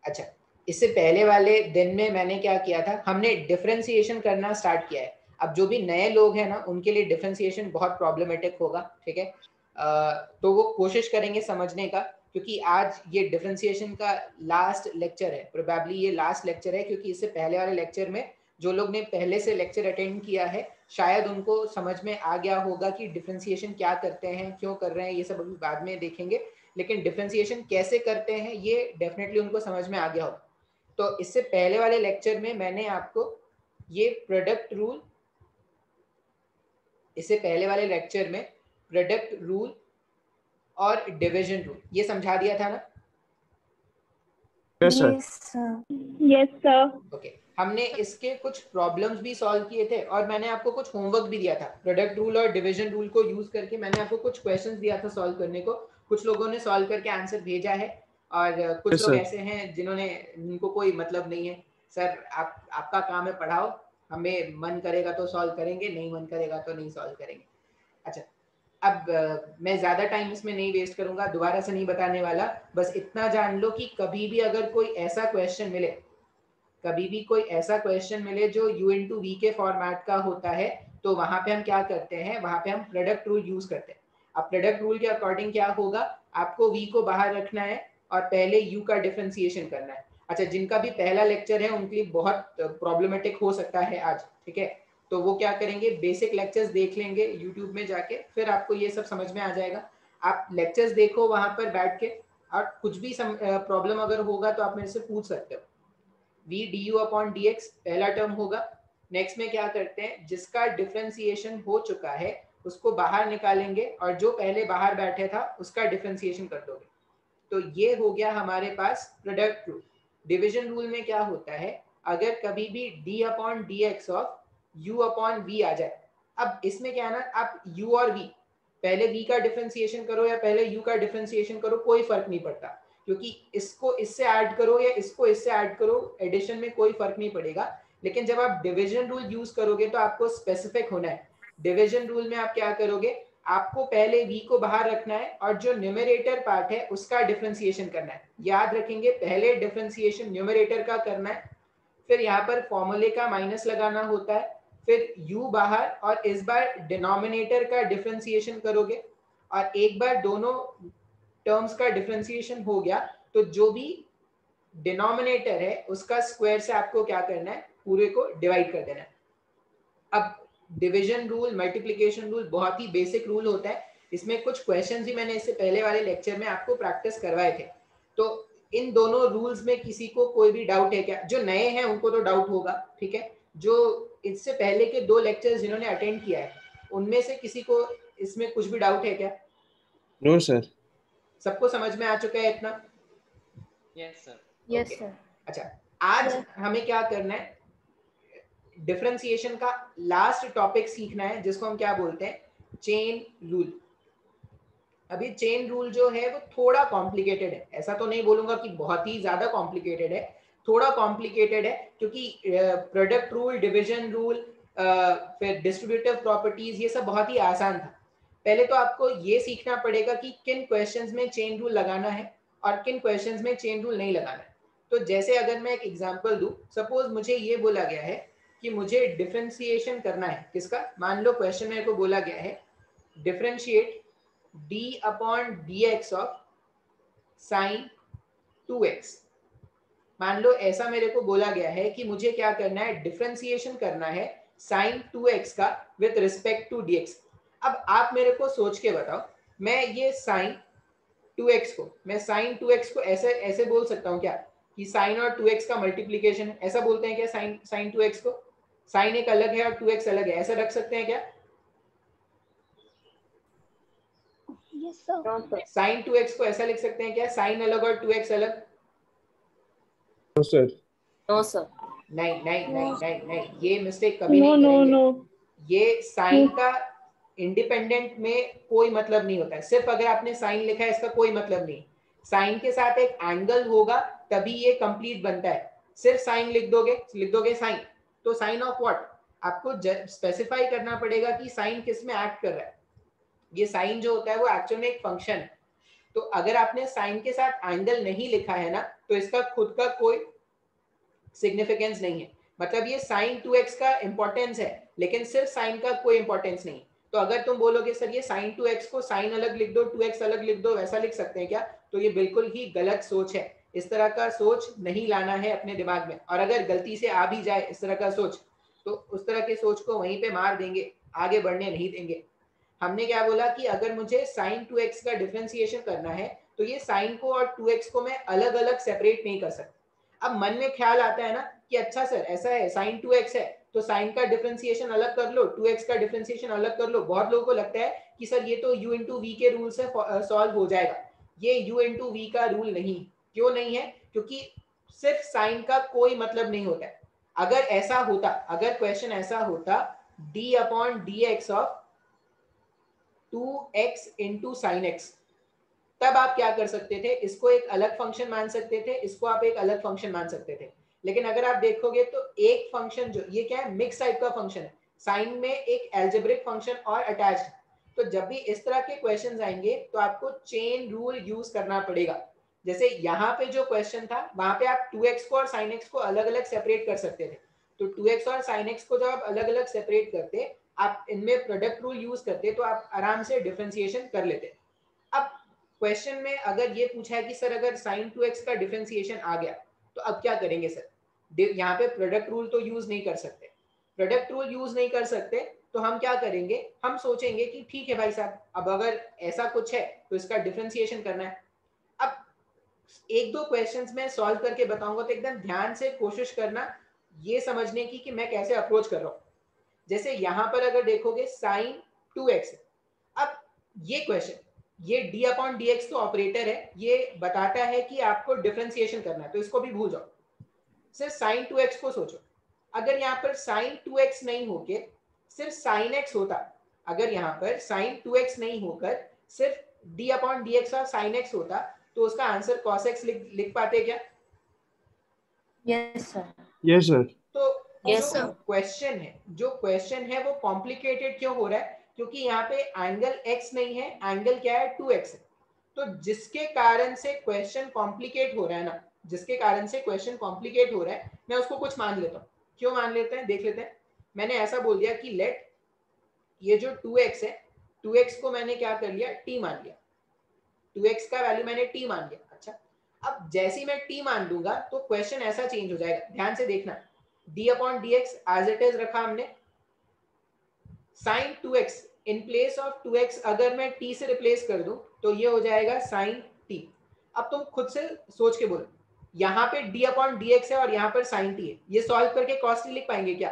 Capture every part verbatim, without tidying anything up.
अच्छा, इससे पहले वाले दिन में मैंने क्या किया था, हमने डिफरेंशिएशन करना स्टार्ट किया है। अब जो भी नए लोग हैं ना, उनके लिए डिफरेंशिएशन बहुत प्रॉब्लमेटिक होगा, ठीक है। अ, तो वो कोशिश करेंगे समझने का, क्योंकि आज ये डिफरेंशिएशन का लास्ट लेक्चर है, प्रोबेबली ये लास्ट लेक्चर है, क्योंकि इससे पहले वाले लेक्चर में जो लोग ने पहले से लेक्चर अटेंड किया है, शायद उनको समझ में आ गया होगा कि डिफरेंशिएशन क्या करते हैं, क्यों कर रहे हैं, ये सब अभी बाद में देखेंगे। लेकिन डिफरेंशिएशन कैसे करते हैं ये डेफिनेटली उनको समझ में आ गया होगा। तो इससे पहले वाले लेक्चर में मैंने आपको ये प्रोडक्ट रूल, इससे पहले वाले लेक्चर में प्रोडक्ट रूल और डिवीजन रूल ये समझा दिया था ना? Yes sir. Yes sir. Okay, हमने इसके कुछ प्रॉब्लम्स भी सॉल्व किए थे और मैंने आपको कुछ होमवर्क भी दिया था। प्रोडक्ट रूल और डिवीजन रूल को यूज करके मैंने आपको कुछ क्वेश्चंस दिया था सॉल्व करने को। कुछ लोगों ने सॉल्व करके आंसर भेजा है और कुछ Yes, लोग sir. ऐसे हैं जिन्होंने, उनको कोई मतलब नहीं है। सर आप आपका काम है पढ़ाओ, हमें मन करेगा तो सॉल्व करेंगे, नहीं मन करेगा तो नहीं सॉल्व करेंगे। अच्छा, अब uh, मैं ज्यादा टाइम इसमें नहीं वेस्ट करूंगा, दोबारा से नहीं बताने वाला। बस इतना जान लो कि कभी भी अगर कोई ऐसा क्वेश्चन मिले, कभी भी कोई ऐसा क्वेश्चन मिले जो u इंटू वी के फॉर्मेट का होता है, तो वहां पे हम क्या करते हैं, वहां पे हम प्रोडक्ट रूल यूज करते हैं। अब प्रोडक्ट रूल के अकॉर्डिंग क्या होगा, आपको v को बाहर रखना है और पहले u का डिफरेंशिएशन करना है। अच्छा, जिनका भी पहला लेक्चर है उनके लिए बहुत प्रॉब्लमेटिक हो सकता है आज, ठीक है। तो वो क्या करेंगे, बेसिक लेक्चर्स देख लेंगे यूट्यूब में जाके, फिर आपको ये सब समझ में आ जाएगा। आप लेक्चर्स देखो वहां पर बैठ के, और कुछ भी प्रॉब्लम अगर होगा तो आप मेरे से पूछ सकते हो। v du अपॉन dx पहला टर्म होगा। नेक्स्ट में क्या करते हैं, जिसका डिफरेंशिएशन हो चुका है उसको बाहर निकालेंगे और जो पहले बाहर बैठे था उसका डिफरेंशिएशन कर दोगे। तो ये हो गया हमारे पास प्रोडक्ट रूल। डिवीजन रूल में क्या होता है, अगर कभी भी d upon D x of u upon v आ जाए, अब इसमें क्या है ना, आप u और v, पहले v का डिफरेंशिएशन करो या पहले u का डिफरेंशिएशन करो, कोई फर्क नहीं पड़ता, क्योंकि इसको इससे ऐड करो या इसको इससे ऐड करो, एडिशन में कोई फर्क नहीं पड़ेगा। लेकिन जब आप डिवीजन रूल यूज करोगे तो आपको स्पेसिफिक होना है। डिवीजन रूल में आप क्या करोगे, आपको पहले v को बाहर रखना है और जो न्यूमरेटर पार्ट है उसका डिफरेंशिएशन करना है। याद रखेंगे, पहले डिफरेंशिएशन न्यूमरेटर का करना है, फिर यहाँ पर फॉर्मूले का माइनस लगाना होता है, फिर u बाहर, और इस बार डिनोमिनेटर का डिफरेंशिएशन करोगे। और एक बार दोनों टर्म्स का डिफरेंशिएशन हो गया तो जो भी डिनोमिनेटर है उसका स्क्वायर से आपको क्या करना है, पूरे को डिवाइड कर देना है। अब डिवीजन रूल, मल्टीप्लिकेशन रूल बहुत ही बेसिक रूल होता है। इसमें कुछ क्वेश्चंस भी मैंने इससे पहले वाले लेक्चर में आपको प्रैक्टिस करवाए थे। तो इन दोनों रूल्स में किसी को कोई भी डाउट है क्या? जो नए हैं उनको तो डाउट होगा, ठीक है। जो इससे पहले के दो लेक्चर्स जिन्होंने अटेंड किया है उनमें से किसी को इसमें कुछ भी डाउट है क्या? No sir. सबको समझ में आ चुका है इतना? Yes sir. Yes sir. अच्छा, आज Yes. हमें क्या करना है, डिफरेंशिएशन का लास्ट टॉपिक सीखना है जिसको हम क्या बोलते हैं, चेन रूल। अभी चेन रूल जो है वो थोड़ा कॉम्प्लिकेटेड है, ऐसा तो नहीं बोलूंगा कि बहुत ही ज्यादा कॉम्प्लिकेटेड है, थोड़ा कॉम्प्लिकेटेड है, क्योंकि प्रोडक्ट रूल, डिवीजन रूल, फिर डिस्ट्रीब्यूटिव प्रॉपर्टीज, ये सब बहुत ही आसान था। पहले तो आपको ये सीखना पड़ेगा कि किन क्वेश्चंस में चेन रूल लगाना है और किन क्वेश्चंस में चेन रूल नहीं लगाना है। तो जैसे अगर मैं एक एग्जांपल दूं, सपोज मुझे ये बोला गया है कि मुझे डिफरेंशिएशन करना है किसका, मान लो क्वेश्चन मेरे को बोला गया है differentiate d upon D x of sine two X. मान लो ऐसा मेरे को बोला गया है कि मुझे क्या करना है, डिफरेंशिएशन करना है साइन टू एक्स का विद रिस्पेक्ट टू dx। अब आप मेरे को सोच के बताओ, मैं ये साइन टू एक्स को, मैं साइन टू एक्स को ऐसे ऐसे बोल सकता हूँ क्या कि साइन और टू एक्स का मल्टीप्लीकेशन है, ऐसा बोलते हैं क्या? साइन साइन टू एक्स को, साइन एक अलग है और टू एक्स अलग है, ऐसा रख सकते हैं क्या? Yes sir. Sine two x को ऐसा लिख सकते हैं क्या, साइन अलग और टू एक्स अलग? No sir. No sir. नहीं नहीं नहीं नहीं नहीं, ये मिस्टेक कभी नो नहीं नो करेंगे। नो। ये साइन का इंडिपेंडेंट में कोई मतलब नहीं होता है, सिर्फ अगर आपने साइन लिखा है इसका कोई मतलब नहीं। साइन के साथ एक एंगल होगा तभी ये कंप्लीट बनता है। सिर्फ साइन लिख दोगे, लिख दोगे साइन, तो साइन ऑफ व्हाट, आपको स्पेसिफाई करना पड़ेगा कि साइन किस में एक्ट कर रहा है। ये साइन जो होता है वो एक्चुअल में एक फंक्शन है। तो अगर आपने साइन के साथ एंगल नहीं लिखा है ना, तो इसका खुद का कोई सिग्निफिकेंस नहीं है। मतलब ये साइन टू एक्स का इंपॉर्टेंस है, लेकिन सिर्फ साइन का कोई इंपॉर्टेंस नहीं। तो अगर तुम बोलोगे सर ये साइन टू एक्स को साइन अलग लिख दो, टू एक्स अलग लिख दो, वैसा लिख सकते हैं क्या, तो ये बिल्कुल ही गलत सोच है। इस तरह का सोच नहीं लाना है अपने दिमाग में, और अगर गलती से आ भी जाए इस तरह का सोच, तो उस तरह के सोच को वहीं पे मार देंगे, आगे बढ़ने नहीं देंगे। हमने क्या बोला कि अगर मुझे साइन टू एक्स का डिफरेंशिएशन करना है, तो ये साइन को और टू एक्स को मैं अलग अलग सेपरेट नहीं कर सकता। अब मन में ख्याल आता है ना कि अच्छा सर ऐसा है, साइन टू एक्स है तो साइन का डिफरेंशिएशन अलग कर लो, टू एक्स का डिफरेंशिएशन अलग कर लो। बहुत लोगों को लगता है कि सर ये तो u इंटू वी के रूल से सॉल्व हो जाएगा। ये u इंटू वी का रूल नहीं। क्यों नहीं है? क्योंकि सिर्फ साइन का कोई मतलब नहीं होता है। अगर ऐसा होता, अगर क्वेश्चन ऐसा होता d upon D x of two X into sine X, तब आप क्या कर सकते थे, इसको एक अलग फंक्शन मान सकते थे, इसको आप एक अलग फंक्शन मान सकते थे। लेकिन अगर आप देखोगे तो एक फंक्शन जो ये क्या है, मिक्स टाइप का फंक्शन है, साइन में एक एल्जेब्रिक फंक्शन और अटैच्ड। तो जब भी इस तरह के क्वेश्चंस आएंगे तो आपको चेन रूल यूज करना पड़ेगा। जैसे यहाँ पे जो क्वेश्चन था वहां पे आप टू एक्स को और साइन एक्स को अलग अलग सेपरेट कर सकते थे। तो टू एक्स और साइन एक्स को जब आप अलग अलग सेपरेट करते, आप इनमें प्रोडक्ट रूल यूज करते, तो आप आराम से डिफरेंशिएशन कर लेते। अब क्वेश्चन में अगर ये पूछा है कि सर अगर साइन टू एक्स का डिफरेंशिएशन आ गया तो अब क्या करेंगे सर, यहाँ पे प्रोडक्ट रूल तो यूज नहीं कर सकते। प्रोडक्ट रूल यूज नहीं कर सकते तो हम क्या करेंगे, हम सोचेंगे कि ठीक है भाई साहब, अब अगर ऐसा कुछ है तो इसका डिफरेंशिएशन करना है। अब एक दो क्वेश्चंस में सॉल्व करके बताऊंगा, तो एकदम ध्यान से कोशिश करना ये समझने की कि मैं कैसे अप्रोच कर रहा हूँ। जैसे यहाँ पर अगर देखोगे साइन टू एक्स, अब ये क्वेश्चन, ये d अपॉन डी एक्स तो ऑपरेटर है, ये बताता है कि आपको डिफरेंशिएशन करना है, तो इसको भी भूल जाओ, सिर्फ साइन टू एक्स को सोचो। अगर यहाँ पर साइन टू एक्स नहीं होके सिर्फ साइन एक्स होता, अगर यहाँ पर साइन टू एक्स नहीं होकर सिर्फ d अपॉन डी एक्स और साइन एक्स होता, तो उसका आंसर cos x लिख, लिख पाते क्या? Yes, sir. Yes, sir. तो Yes, जो sir. क्वेश्चन है जो क्वेश्चन है वो कॉम्प्लिकेटेड क्यों हो रहा है? क्योंकि यहाँ पे एंगल x नहीं है, एंगल क्या है, टू एक्स है। तो जिसके कारण से क्वेश्चन कॉम्प्लिकेट हो रहा है ना, जिसके कारण से क्वेश्चन कॉम्प्लिकेट हो रहा है, मैं उसको कुछ मान लेता हूँ। क्यों मान लेते हैं, देख लेते हैं। मैंने ऐसा बोल दिया कि लेट ये जो टू एक्स है, टू एक्स को मैंने क्या कर लिया, t मान लिया। टू एक्स का वैल्यू मैंने t मान लिया। अच्छा, अब जैसे ही मैं t मान दूंगा तो क्वेश्चन ऐसा चेंज हो जाएगा, ध्यान से देखना। d upon D x as it is रखा हमने, sine two x in place of two x अगर मैं t से रिप्लेस कर दूं तो ये हो जाएगा साइन t। अब तुम खुद से सोच के बोलो, यहाँ पे d अपॉन डी एक्स है और यहाँ पर साइन t है, ये सॉल्व करके cos t लिख पाएंगे क्या?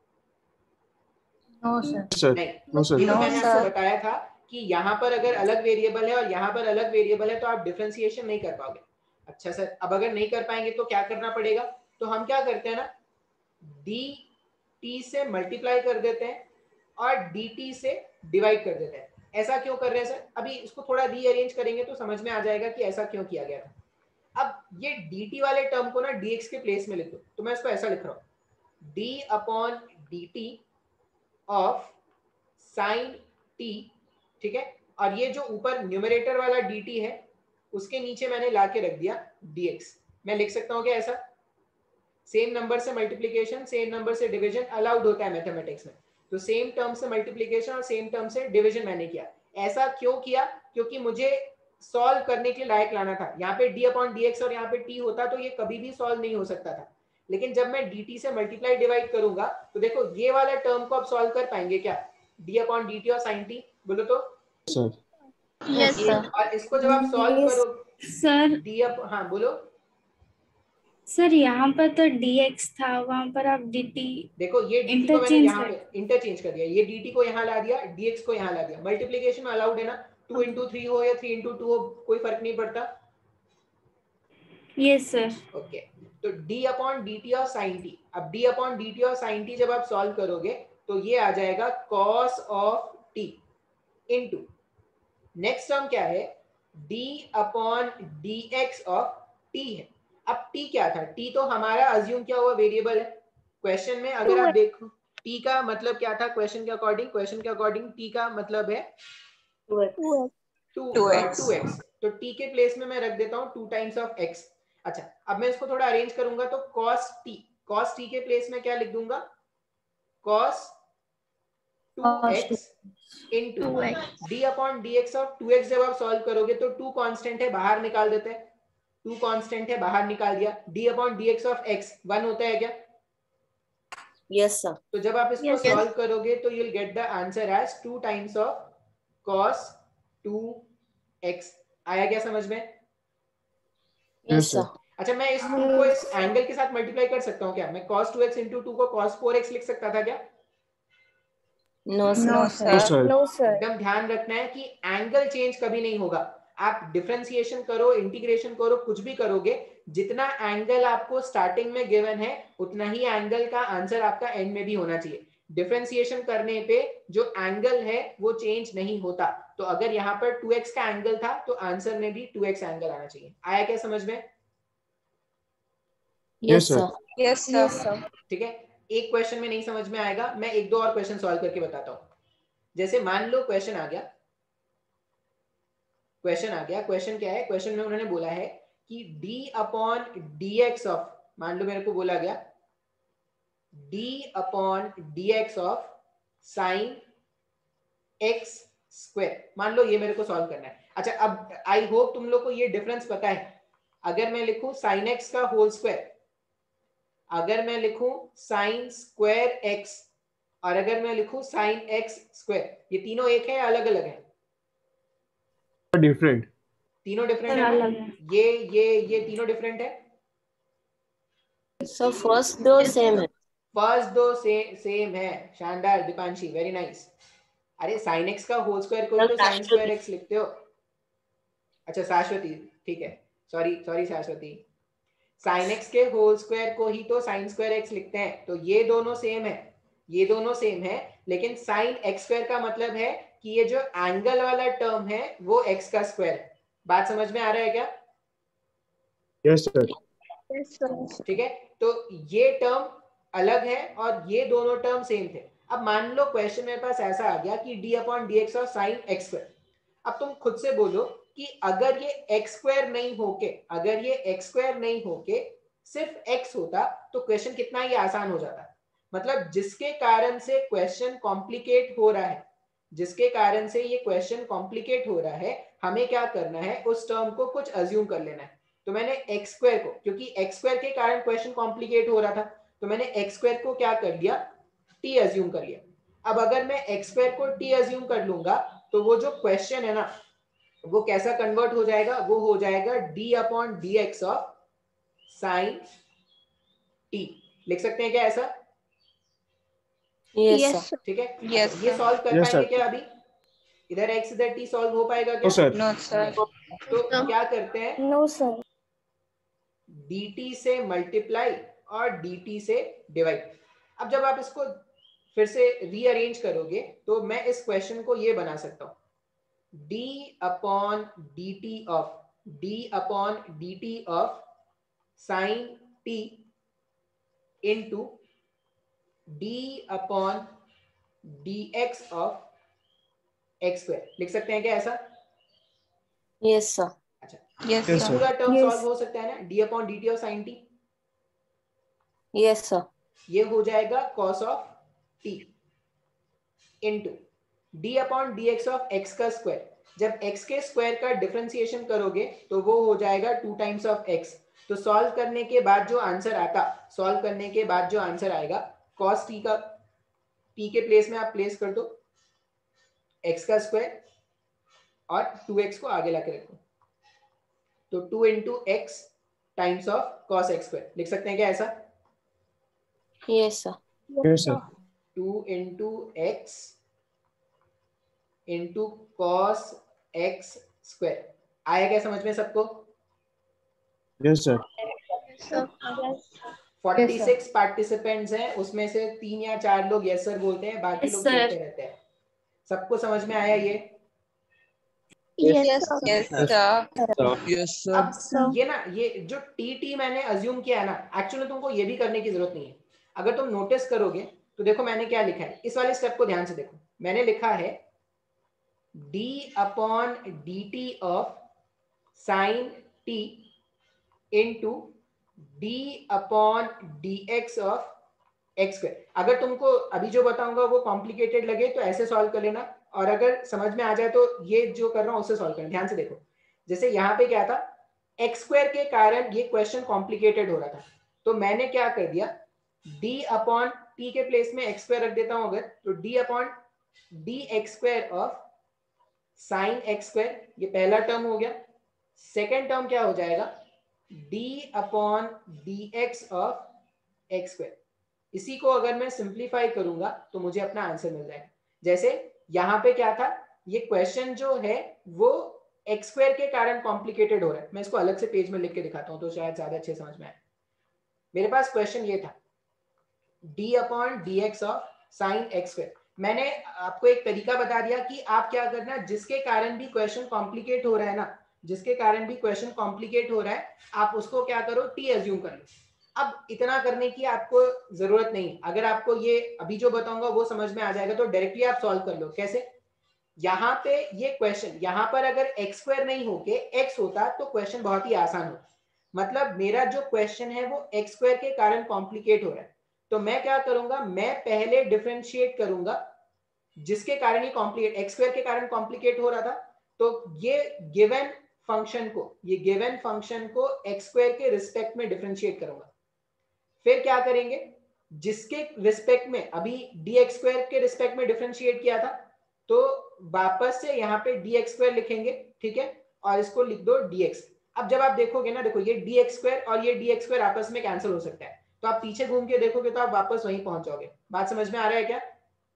No, sir. Sir. नहीं। No, sir. ये तो No, मैंने sir. आपको बताया था कि यहाँ पर अगर अलग वेरिएबल है और यहाँ पर अलग वेरिएबल है तो आप डिफरेंशिएशन नहीं कर पाओगे। अच्छा सर, अब अगर नहीं कर पाएंगे तो क्या करना पड़ेगा? तो हम क्या करते हैं ना, डी टी से मल्टीप्लाई कर देते हैं और डी टी से डिवाइड कर देते हैं। ऐसा क्यों कर रहे हैं सर? अभी इसको थोड़ा रीअरेंज करेंगे तो समझ में आ जाएगा कि ऐसा क्यों किया गया था। अब ये dt वाले टर्म को ना dx के प्लेस में लिख दो, तो मैं इसको ऐसा लिख रहा हूँ, d upon D T of sine t, ठीक है। और ये जो ऊपर न्यूमरेटर वाला dt है उसके नीचे मैंने लाके रख दिया dx। मैं लिख सकता हूँ क्या ऐसा? सेम नंबर से मल्टीप्लीकेशन, सेम नंबर से डिवीजन अलाउड होता है मैथमेटिक्स में, तो सेम टर्म से मल्टीप्लीकेशन और सेम टर्म से डिवीजन मैंने किया। ऐसा क्यों किया? क्योंकि मुझे सॉल्व करने के लायक लाना था। यहाँ पे d अपॉन डी एक्स और यहाँ पे t होता तो ये कभी भी सॉल्व नहीं हो सकता था। लेकिन जब मैं dt से मल्टीप्लाई डिवाइड करूंगा तो देखो ये वाला टर्म को आप सॉल्व कर पाएंगे क्या, d अपॉन डी टी और साइन t? बोलो तो। Sir. Yes, sir. और इसको जब आप सॉल्व Yes, करो सर d अप, हाँ बोलो। सर यहाँ पर तो dx था, वहाँ पर आप dt देखो ये dt को मैंने इंटरचेंज यहाँ कर पे इंटरचेंज कर दिया, ये dt को यहाँ ला दिया, dx को यहाँ ला दिया। मल्टीप्लीकेशन में अलाउड है ना, टू इंटू थ्री हो या थ्री इंटू टू हो, कोई फर्क नहीं पड़ता। Yes sir. ओके, तो d अपॉन डी टी और साइन t, अब d अपॉन डी टी और साइन t जब आप सॉल्व करोगे तो ये आ जाएगा cos of t into next term क्या है, d upon D x of t है। अब t क्या था, t तो हमारा अज्यूम क्या हुआ वेरिएबल है। क्वेश्चन में अगर आप देखो t का मतलब क्या था, क्वेश्चन के अकॉर्डिंग, क्वेश्चन के अकॉर्डिंग t का मतलब है Two X. Two Two X. Two x. तो t के प्लेस में मैं रख देता हूँ टू टाइम्स ऑफ x। अच्छा, अब मैं इसको थोड़ा अरेंज करूंगा तो cos t, cos t के प्लेस में क्या लिख दूंगा, cos two x into d upon dx of two x. जब आप सॉल्व करोगे तो टू कांस्टेंट है, बाहर निकाल देते हैं, टू कांस्टेंट है, बाहर निकाल दिया, d upon dx of x one होता है क्या? Yes sir. तो जब आप इसको सॉल्व करोगे तो you'll get the answer as two times of cos two x. आया क्या समझ में? Yes sir. अच्छा, मैं इस टू को इस एंगल के साथ मल्टीप्लाई कर सकता हूँ क्या? मैं cos two x into two को cos फोर एक्स लिख सकता था क्या? No sir. No, sir. No sir. एकदम ध्यान रखना है कि एंगल चेंज कभी नहीं होगा। आप डिफरेंशिएशन करो, इंटीग्रेशन करो, कुछ भी करोगे, जितना एंगल आपको स्टार्टिंग में गिवन है उतना ही एंगल का आंसर आपका एंड में भी होना चाहिए। डिफरेंशिएशन करने पे जो एंगल है वो चेंज नहीं होता। तो अगर यहाँ पर टू एक्स का एंगल था तो आंसर में भी टू एक्स एंगल आना चाहिए। आया क्या समझ में? Yes sir. Sir. Yes sir. ठीक है, एक क्वेश्चन में नहीं समझ में आएगा, मैं एक दो और क्वेश्चन सॉल्व करके बताता हूँ। जैसे मान लो क्वेश्चन आ गया, क्वेश्चन आ गया, क्वेश्चन क्या है? क्वेश्चन में उन्होंने बोला है कि d अपॉन dx ऑफ, मान लो मेरे को बोला गया d upon dx of sine x square. मान लो ये मेरे को सॉल्व करना है। अच्छा, अब आई होप तुम लोग को ये डिफरेंस पता है। अगर मैं लिखूं साइन x का होल स्क्वायर, अगर मैं लिखूं साइन स्क्वायर x, और अगर मैं लिखूं साइन x स्क्वायर, ये तीनों एक है या अलग अलग है? Different. तीनों डिफरेंट सर है अलग ना? है। ये ये ये तीनों डिफरेंट है। सर फर्स्ट दो सेम है। फर्स्ट दो से सेम है। शानदार दीपांशी, वेरी नाइस। अरे साइन एक्स का होल स्क्वायर को ही तो साइन स्क्वायर एक्स लिखते हो। अच्छा शाश्वती, ठीक है, sorry sorry Shashwati, sine x के होल स्क्वायर को ही तो साइन स्क्वायर एक्स लिखते हैं। तो ये दोनों सेम है, ये दोनों सेम है, लेकिन साइन एक्स स्क्वायर का मतलब है कि ये जो एंगल वाला टर्म है वो एक्स का स्क्वायर है। बात समझ में आ रहा है क्या? Yes, sir. ठीक है, तो ये टर्म अलग है और ये दोनों टर्म सेम थे। अब मान लो क्वेश्चन मेरे पास ऐसा आ गया कि d upon D x of sine x square. अब तुम खुद से बोलो कि अगर ये एक्स स्क्वायर नहीं होके, अगर ये एक्स स्क्वायर नहीं होके सिर्फ एक्स होता तो क्वेश्चन कितना ही आसान हो जाता। मतलब जिसके कारण से क्वेश्चन कॉम्प्लिकेट हो रहा है, जिसके कारण से ये क्वेश्चन कॉम्प्लिकेट हो रहा है, हमें क्या करना है, उस टर्म को कुछ अज्यूम कर लेना है। तो मैंने एक्स स्क्वायर को, क्योंकि एक्स स्क्वायर के कारण क्वेश्चन कॉम्प्लिकेट हो रहा था, तो मैंने एक्स स्क्वायर को क्या कर लिया, टी अज्यूम कर लिया। अब अगर मैं एक्स स्क्वायर को टी अज्यूम कर लूंगा तो वो जो क्वेश्चन है ना वो कैसा कन्वर्ट हो जाएगा, वो हो जाएगा d upon D x of sine t. लिख सकते हैं क्या ऐसा? Yes sir. ठीक है, Yes, अच्छा, ये sir. सॉल्व कर Yes, पाएंगे sir. क्या? अभी इधर एक्स इधर टी सॉल्व हो पाएगा No, क्या? sir. No sir. तो क्या करते हैं, नो सर। dt से मल्टीप्लाई और dt से डिवाइड। अब जब आप इसको फिर से रीअरेंज करोगे तो मैं इस क्वेश्चन को ये बना सकता हूं, d upon D T of d upon D T of sine t into d upon D x of x square. लिख सकते हैं क्या ऐसा? Yes sir. अच्छा, यस Yes, सर। sir. पूरा टर्म Yes. सॉल्व हो सकता है ना, d upon D T of sine t, yes sir. ये हो जाएगा cos of t into d upon D x of x का स्क्वायर। जब x के स्क्वायर का डिफरेंशिएशन करोगे तो वो हो जाएगा टू टाइम्स ऑफ x। तो सॉल्व करने के बाद जो आंसर आता, सॉल्व करने के बाद जो आंसर आएगा cos t का, t के प्लेस में आप प्लेस कर दो x का स्क्वायर और टू एक्स को आगे लाके रखो, तो two into x times of cos x square. लिख सकते हैं क्या ऐसा? Yes sir. Yes, sir. Two into x into cos x square. आया क्या समझ में सबको? Yes, sir. Forty six participants हैं, उसमें से तीन या चार लोग यस सर बोलते हैं, बाकी Yes, लोग sir. बोलते रहते हैं। सबको समझ में आया ये? Yes yes sir. Yes, sir. अब ये ना, ये जो टी टी मैंने अज्यूम किया है ना, एक्चुअली तुमको ये भी करने की जरूरत नहीं है। अगर तुम नोटिस करोगे तो देखो मैंने क्या लिखा है, इस वाले स्टेप को ध्यान से देखो। मैंने लिखा है d upon D T of sine t into d upon D x of x square. अगर तुमको अभी जो बताऊंगा वो कॉम्प्लिकेटेड लगे तो ऐसे सॉल्व कर लेना, और अगर समझ में आ जाए तो ये जो कर रहा हूं उससे सॉल्व करना। ध्यान से देखो, जैसे यहाँ पे क्या था, एक्स स्क्वायर के कारण ये क्वेश्चन कॉम्प्लिकेटेड हो रहा था, तो मैंने क्या कर दिया, डी अपॉन टी के प्लेस में एक्स स्क्वायर रख देता हूं अगर, तो D upon D x square of sine x square, ये पहला टर्म हो गया। सेकेंड टर्म क्या हो जाएगा, d upon D x of x square. इसी को अगर मैं सिंप्लीफाई करूंगा तो मुझे अपना आंसर मिल जाएगा। जैसे यहाँ पे क्या था, ये क्वेश्चन जो है वो एक्स स्क्वायर के कारण कॉम्प्लिकेटेड हो रहा है। मैं इसको अलग से पेज में लिख के दिखाता हूँ तो शायद ज्यादा अच्छे समझ में आए। मेरे पास क्वेश्चन ये था, d upon D x of sine x square. मैंने आपको एक तरीका बता दिया कि आप क्या करना, जिसके कारण भी क्वेश्चन कॉम्प्लिकेट हो रहा है ना, जिसके कारण भी क्वेश्चन कॉम्प्लिकेट हो रहा है, आप उसको क्या करो, टी एज्यूम कर लो। अब इतना करने की आपको जरूरत नहीं, अगर आपको ये अभी जो बताऊंगा वो समझ में आ जाएगा तो डायरेक्टली आप सॉल्व कर लो। कैसे, यहाँ पे ये क्वेश्चन, यहाँ पर अगर एक्स स्क्वायर नहीं होके एक्स होता तो क्वेश्चन बहुत ही आसान होता। मतलब मेरा जो क्वेश्चन है वो एक्स स्क्वायर के कारण कॉम्प्लिकेट हो रहा है, तो मैं क्या करूंगा, मैं पहले डिफरेंशिएट करूंगा जिसके कारण ये कॉम्प्लिकेट, एक्स स्क्वायर के कारण कॉम्प्लिकेट हो रहा था, तो ये गिवन फंक्शन को, ये गिवन फंक्शन को एक्स स्क्वायर के रिस्पेक्ट में डिफरेंशिएट करूंगा। फिर क्या करेंगे, जिसके रिस्पेक्ट में अभी डी एक्स स्क्वायर के रिस्पेक्ट में डिफरेंशिएट किया था, तो वापस से यहाँ पे डी एक्स स्क्वायर लिखेंगे, ठीक है, और इसको लिख दो dx। अब जब आप देखोगे ना, देखो ये डी एक्स स्क्वायर और ये डी एक्स स्क्वायर आपस में कैंसिल हो सकता है, तो आप पीछे घूम के देखोगे तो आप वापस वहीं पहुंच जाओगे। बात समझ में आ रहा है क्या?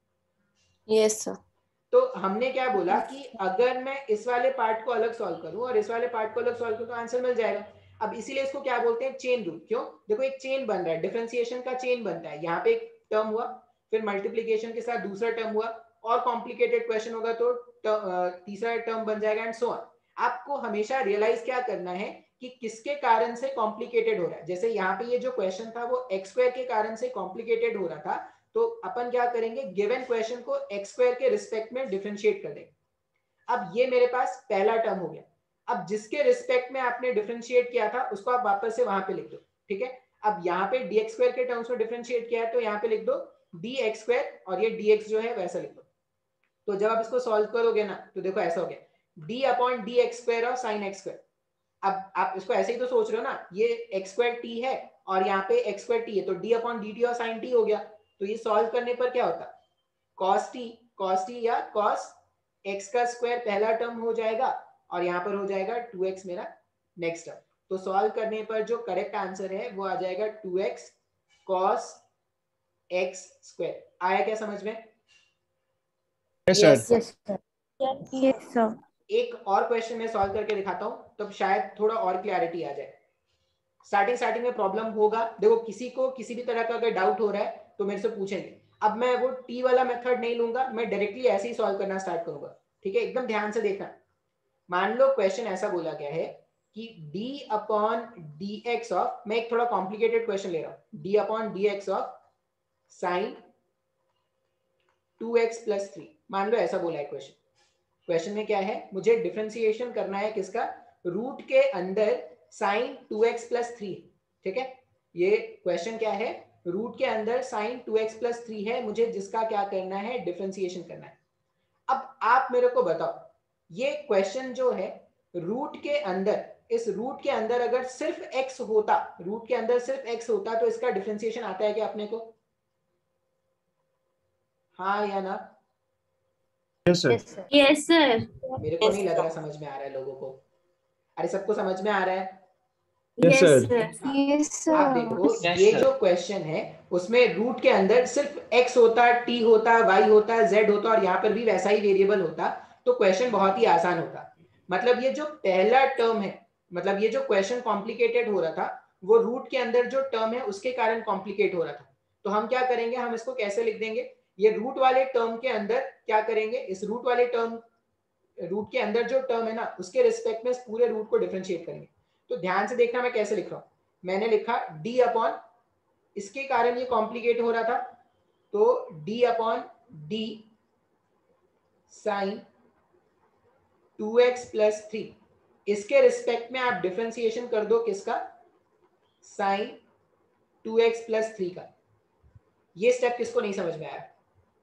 Yes sir. तो हमने क्या बोला कि अगर मैं इस वाले पार्ट को अलग सॉल्व करूं और इस वाले पार्ट को अलग सॉल्व करूं तो आंसर मिल जाएगा। अब इसीलिए इसको क्या बोलते हैं, चेन रूल। क्यों, देखो एक चेन बन रहा है, डिफरेंशिएशन का चेन बनता है। यहाँ पे एक टर्म हुआ, फिर मल्टीप्लीकेशन के साथ दूसरा टर्म हुआ, और कॉम्प्लिकेटेड क्वेश्चन होगा तो तीसरा टर्म बन जाएगा, एंड सो ऑन। आपको हमेशा रियलाइज क्या करना है कि किसके कारण से कॉम्प्लिकेटेड हो रहा है। जैसे यहाँ पे ये जो क्वेश्चन था वो एक्स स्क्वायर के कारण से कॉम्प्लिकेटेड हो रहा था, तो अपन क्या करेंगे, गिवन क्वेश्चन को एक्स स्क्वायर के रिस्पेक्ट में डिफरेंशिएट कर देंगे। अब ये मेरे पास पहला टर्म हो गया। अब जिसके रिस्पेक्ट में आपने डिफरेंशिएट किया था उसको आप वापस से वहां पे लिख दो, ठीक है। अब यहाँ पे डी एक्स स्क्वायर के टर्म्स में डिफरेंशिएट किया है तो यहाँ पे लिख दो डी एक्स स्क्वायर, और ये डी एक्स जो है वैसा लिख दो। तो जब आप इसको सॉल्व करोगे ना तो देखो ऐसा हो गया, d upon D x square और साइन एक्स स्क्वायर। अब आप इसको ऐसे ही तो सोच रहे हो ना, ये एक्स स्क्वायर टी है और यहाँ पे एक्स स्क्वायर टी है, तो डी अपॉन डी टी और साइन टी हो गया। तो ये सॉल्व करने पर क्या होता, cos t, cos t या cos x का स्क्वायर पहला टर्म हो जाएगा, और यहाँ पर हो जाएगा टू एक्स मेरा नेक्स्ट टर्म। तो सॉल्व करने पर जो करेक्ट आंसर है वो आ जाएगा two x cos x square. आया क्या समझ में? Yes sir. Yes sir. Yes sir. एक और क्वेश्चन मैं सॉल्व करके दिखाता हूँ तब शायद थोड़ा और क्लैरिटी आ जाए। स्टार्टिंग स्टार्टिंग में प्रॉब्लम होगा, देखो किसी को किसी भी तरह का अगर डाउट हो रहा है तो मेरे से पूछेंगे। अब मैं वो टी वाला मेथड नहीं लूंगा, मैं डायरेक्टली ऐसे ही सॉल्व करना स्टार्ट करूंगा, ठीक है। एकदम ध्यान से देखना। मान लो क्वेश्चन ऐसा बोला गया है कि d upon D x of, मैं एक थोड़ा कॉम्प्लिकेटेड क्वेश्चन ले रहा हूं, d upon D x of sine two x plus three. मान लो ऐसा बोला है क्वेश्चन। क्वेश्चन में क्या है, मुझे डिफरेंशिएशन करना है किसका, रूट के अंदर sine two x plus three, ठीक है। ये क्वेश्चन क्या है, रूट के अंदर sine two x plus three है, मुझे जिसका क्या करना है, डिफरेंशिएशन करना है। अब आप मेरे को बताओ, ये क्वेश्चन जो है रूट के अंदर, इस रूट के अंदर अगर सिर्फ x होता, रूट के अंदर सिर्फ x होता तो इसका डिफरेंशिएशन आता है क्या अपने को? हाँ या ना? Yes sir. Yes sir. मेरे को नहीं लग रहा समझ में आ रहा है लोगों को। अरे सबको समझ में आ रहा है? Yes sir. यस आप देखो ये जो क्वेश्चन है उसमें रूट के अंदर सिर्फ x होता, t होता, y होता, z होता, और यहाँ पर भी वैसा ही वेरिएबल होता तो क्वेश्चन बहुत ही आसान होता। मतलब ये जो पहला टर्म है, मतलब ये जो क्वेश्चन कॉम्प्लिकेटेड हो रहा था वो रूट के अंदर जो टर्म है उसके कारण कॉम्प्लिकेट हो रहा था। तो हम क्या करेंगे, हम इसको कैसे लिख देंगे, ये रूट वाले टर्म के अंदर क्या करेंगे, इस रूट वाले टर्म, रूट के अंदर जो टर्म है ना उसके रिस्पेक्ट में इस पूरे रूट को डिफरेंशिएट करेंगे। तो ध्यान से देखना मैं कैसे लिख रहा हूं। मैंने लिखा d अपॉन, इसके कारण ये कॉम्प्लिकेट हो रहा था तो d upon d sine two x plus three, इसके रिस्पेक्ट में आप डिफरेंशिएशन कर दो किसका, sine two x plus three का। ये स्टेप किसको नहीं समझ में आया?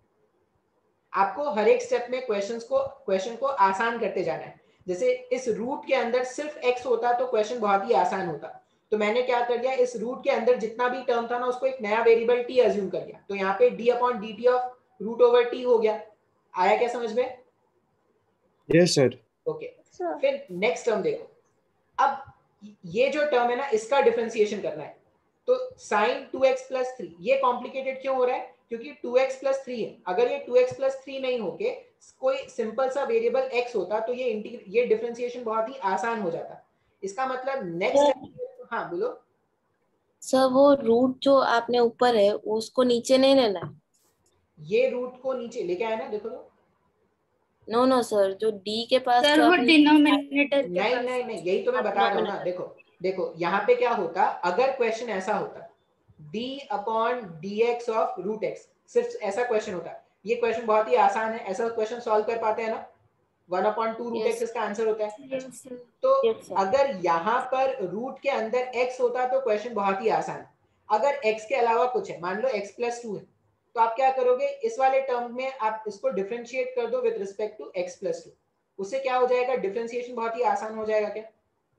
आपको हर एक स्टेप में क्वेश्चंस को क्वेश्चन को आसान करते जाना है। जैसे इस रूट के अंदर सिर्फ एक्स होता तो क्वेश्चन बहुत ही आसान होता, तो मैंने क्या कर दिया, इस रूट के अंदर जितना भी टर्म था ना उसको एक नया वेरिएबल टी अज्यूम कर लिया, तो यहाँ पे d upon D T of root over t हो गया। आया क्या समझ में? Yes, sir. Okay okay. फिर नेक्स्ट टर्म देखो, अब ये जो टर्म है ना इसका डिफरेंशिएशन करना है, तो sine two x plus three, ये कॉम्प्लिकेटेड क्यों हो रहा है? क्योंकि टू एक्स प्लस थ्री है। अगर ये टू एक्स प्लस थ्री नहीं होके कोई सिंपल सा वेरिएबल x होता तो ये इंटीग्रेट ये डिफरेंशिएशन बहुत ही आसान हो जाता। इसका मतलब नेक्स्ट, हाँ बोलो सर। वो रूट जो आपने ऊपर है उसको नीचे नहीं लेना है। ये रूट को नीचे लेके आया ना, देखो तो। नो नो सर, जो डी के पास सर जो वो आपने डिनोमिनेटर के नहीं पास। नहीं नहीं यही तो मैं बता रहा हूँ ना। देखो देखो यहाँ पे क्या होता, अगर क्वेश्चन ऐसा होता d upon D x of root x, सिर्फ ऐसा क्वेश्चन होता, ये क्वेश्चन बहुत ही आसान है, ऐसा क्वेश्चन सॉल्व कर पाते हैं ना, one upon two root x इसका आंसर होता है। Yes, sir. तो Yes, sir. अगर यहाँ पर रूट के अंदर x होता तो क्वेश्चन बहुत ही आसान। अगर x के अलावा कुछ है, मान लो x प्लस टू है, तो आप क्या करोगे, इस वाले टर्म में आप इसको डिफरेंशिएट कर दो with respect to x plus two, उससे क्या हो जाएगा, डिफरेंशिएशन बहुत ही आसान हो जाएगा क्या?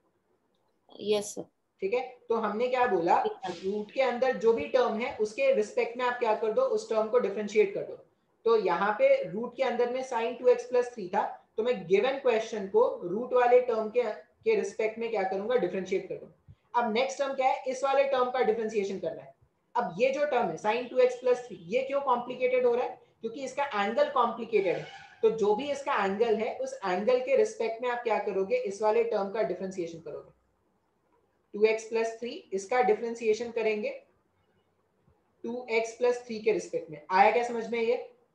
Yes sir. ठीक है, तो हमने क्या बोला, रूट के अंदर जो भी टर्म है उसके रिस्पेक्ट में आप क्या कर दो, उस टर्म को डिफरेंशिएट कर दो। तो यहाँ पे रूट के अंदर में sine two x plus three था, तो मैं गिवन क्वेश्चन को रूट वाले टर्म के के रिस्पेक्ट में क्या करूंगा, डिफरेंशिएट कर दूंगा। अब नेक्स्ट टर्म क्या है, इस वाले टर्म का डिफरेंशिएशन करना है। अब ये जो टर्म है sine two x plus three, ये क्यों कॉम्प्लिकेटेड हो रहा है? क्योंकि इसका एंगल कॉम्प्लिकेटेड है, तो जो भी इसका एंगल है उस एंगल के रिस्पेक्ट में आप क्या करोगे, इस वाले टर्म का डिफरेंशिएशन करोगे। टू एक्स प्लस थ्री इसका डिफरेंशिएशन करेंगे टू एक्स प्लस थ्री के रिस्पेक्ट में। आया क्या समझ में ये?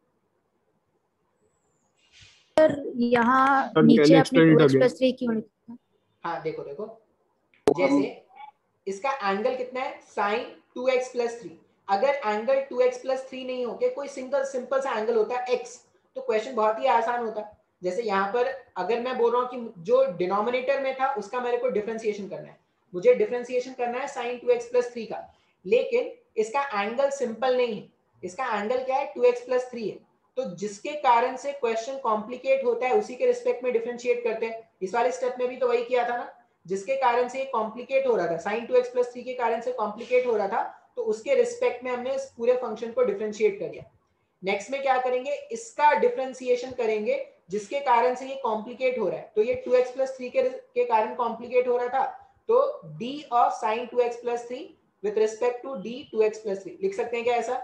सर यहाँ नीचे आपने टू एक्स प्लस थ्री क्यों लिखा? हाँ देखो देखो, जैसे इसका एंगल कितना है, sine two x plus three. अगर angle two x plus three नहीं होके कोई सिंगल सिंपल सा एंगल होता है x, तो क्वेश्चन बहुत ही आसान होता। जैसे यहाँ पर अगर मैं बोल रहा हूँ कि जो डिनोमिनेटर में था उसका मेरे को डिफरेंशिएशन करना है, मुझे डिफरेंशिएशन करना है sine two x plus three का, लेकिन इसका एंगल सिंपल नहीं है, इसका एंगल क्या है, टू एक्स प्लस थ्री है। तो जिसके कारण से क्वेश्चन कॉम्प्लिकेट होता है उसी के रिस्पेक्ट में डिफरेंशिएट करते हैं। इस वाले स्टेप में भी तो वही किया था ना, जिसके कारण से कॉम्प्लिकेट हो रहा था, sine two x plus three के कारण से कॉम्प्लिकेट हो रहा था, तो उसके रिस्पेक्ट में हमने इस पूरे फंक्शन को डिफरेंशिएट कर दिया। नेक्स्ट में क्या करेंगे, इसका डिफरेंशिएशन करेंगे जिसके कारण से ये कॉम्प्लिकेट हो रहा है। तो ये टू एक्स प्लस थ्री के के कारण कॉम्प्लिकेट हो रहा था, तो d of sine two x plus three with respect to d two x plus three लिख सकते हैं क्या ऐसा?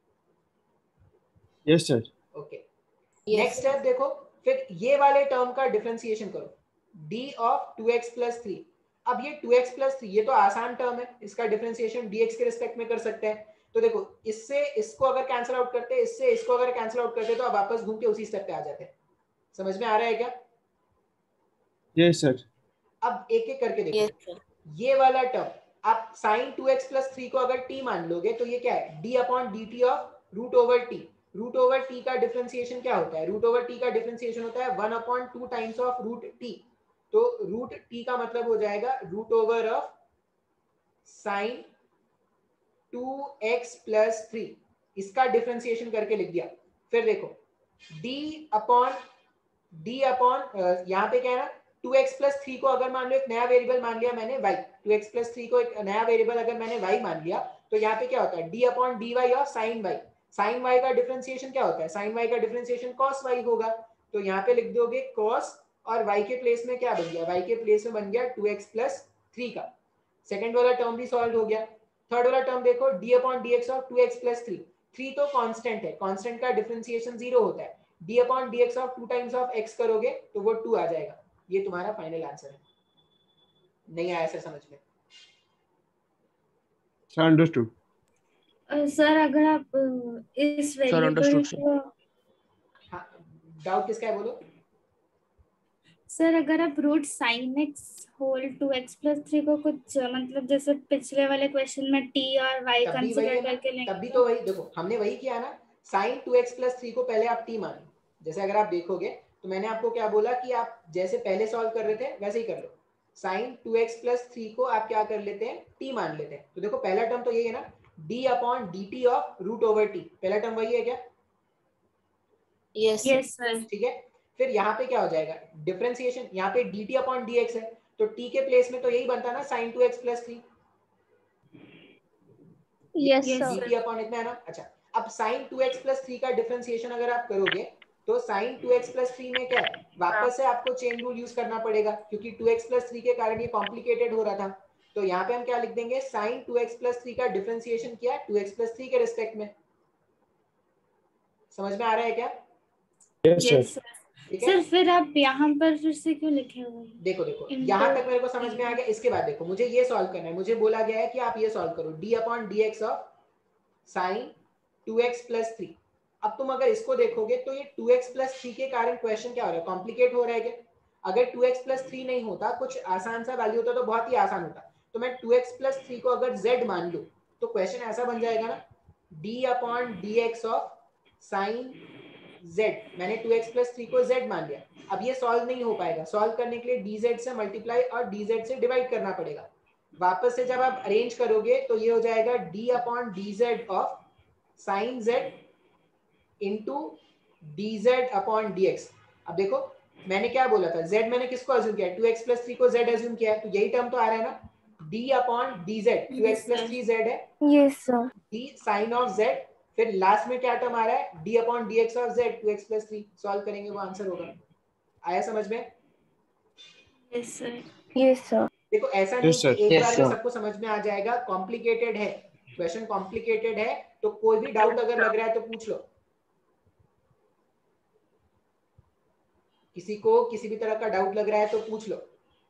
Yes sir. Okay, next step देखो, फिर ये वाले टर्म का डिफरेंशिएशन करो d of two x plus three. अब ये टू एक्स प्लस थ्री ये तो आसान टर्म है, इसका डिफरेंशिएशन dx के रिस्पेक्ट में कर सकते हैं। तो देखो इससे इसको अगर कैंसिल आउट करते, इससे इसको अगर कैंसिल आउट करते, तो अब वापस घूम के उसी स्टेप पे आ जाते हैं। समझ में आ रहा है क्या? Yes sir. अब एक एक करके देखो। yes, ये वाला टर्म आप sine two x plus three को अगर t मान लोगे तो ये क्या है, d upon D T of root over t. Root over t का डिफरेंशिएशन क्या होता है, रूट ओवर टी का डिफरेंशिएशन होता है one upon two times of root t. तो रूट टी का मतलब हो जाएगा root over of sine two x plus three, इसका डिफरेंशिएशन करके लिख दिया। फिर देखो d अपॉन d अपॉन यहाँ पे क्या है ना, टू एक्स प्लस थ्री को अगर मान लो एक नया वेरिएबल मान लिया मैंने y, two x plus three को एक नया वेरिएबल अगर मैंने y मान लिया, तो यहाँ पे क्या होता है d upon d y of sine y। Sine y का डिफरेंशिएशन क्या होता है, साइन y का डिफरेंशिएशन cos y होगा। तो यहाँ पे लिख दोगे cos, और y के प्लेस में क्या बन गया, y के प्लेस में बन गया टू एक्स प्लस थ्री का। सेकंड वाला टर्म भी सॉल्व हो गया। थर्ड वाला टर्म देखो d upon D x of two x plus three. Three तो कांस्टेंट है, कांस्टेंट का डिफरेंशिएशन जीरो होता है। d upon D x of two times of x करोगे तो वो टू आ जाएगा। ये तुम्हारा फाइनल आंसर है। नहीं आया सर समझ में? Sir understood. सर अगर आप अ, इस वेरिएबल understood, sir. को, हाँ, डाउट किसका है बोलो? सर अगर आप root sine x whole two x plus three को कुछ अ, मतलब जैसे पिछले वाले क्वेश्चन में t और y तब भी वही है कंसीडर ना, करके तब लेंगे भी तो तो वही, देखो हमने वही किया ना, sine two x plus three को पहले आप t मान लो। जैसे अगर आप देखोगे तो मैंने आपको क्या बोला कि आप जैसे पहले सॉल्व कर रहे थे वैसे ही कर लो। Sine two x plus three को आप क्या कर लेते हैं, टी मान लेते हैं। तो देखो पहला टर्म तो यही है ना, d upon D T of root over t, पहला टर्म वही है क्या? Yes yes sir. ठीक है, फिर यहाँ पे क्या हो जाएगा, डिफरेंशिएशन, यहाँ पे d t upon D x है, तो टी के प्लेस में तो यही बनता ना sine two x plus three, yes Yes, sir. sir. dt upon इतना है ना। अच्छा, अब sin two x plus three का डिफरेंशिएशन अगर आप करोगे तो sin two x plus three में क्या है, वापस से आपको चेन रूल यूज करना पड़ेगा क्योंकि टू एक्स प्लस थ्री के कारण ये कॉम्प्लिकेटेड हो रहा था। तो यहाँ पे हम क्या लिख देंगे, sin two x plus three का डिफरेंशिएशन किया टू एक्स प्लस थ्री के रिस्पेक्ट में। समझ में आ रहा है क्या? Yes, sir. Yes, sir. ठीक है, सर फिर आप यहाँ पर फिर से क्यों लिखे हुए हैं? देखो देखो Into- यहाँ तक मेरे को समझ में आ गया। इसके बाद देखो मुझे ये सॉल्व करना है, मुझे बोला गया है कि आप ये सॉल्व करो d upon D x of sine two x plus three. अब तुम अगर इसको देखोगे तो ये टू एक्स प्लस थ्री के कारण क्वेश्चन क्या हो रहा है, कॉम्प्लिकेट हो रहा है क्या? अगर टू एक्स प्लस थ्री नहीं होता, कुछ आसान सा वैल्यू होता तो बहुत ही आसान होता। तो मैं टू एक्स प्लस थ्री को अगर z मान लूं तो क्वेश्चन ऐसा बन जाएगा ना, d upon D x of sine z। मैंने टू एक्स प्लस थ्री को z मान लिया। अब ये सॉल्व नहीं हो पाएगा, सॉल्व करने के लिए dz से मल्टीप्लाई और dz से डिवाइड करना पड़ेगा। वापस से जब आप अरेंज करोगे तो ये हो जाएगा d upon d z of sine z into d z upon D x. अब देखो मैंने क्या बोला था, z मैंने किसको अज्यूम किया, टू एक्स प्लस थ्री को z अज्यूम किया है, तो यही टर्म तो आ रहा है ना, d upon d z, two x plus three z है, yes sir. d sine of z, फिर लास्ट में क्या टर्म आ रहा है, d upon D x of z, two x plus three. Solve करेंगे वो आंसर होगा। आया समझ में? Yes, sir. Yes sir. देखो ऐसा नहीं Yes, sir. कि एक Yes, बार में sir. सबको समझ में आ जाएगा, कॉम्प्लिकेटेड है क्वेश्चन, कॉम्प्लिकेटेड है। तो कोई भी डाउट अगर लग रहा है तो पूछ लो, किसी को किसी भी तरह का डाउट लग रहा है तो पूछ लो।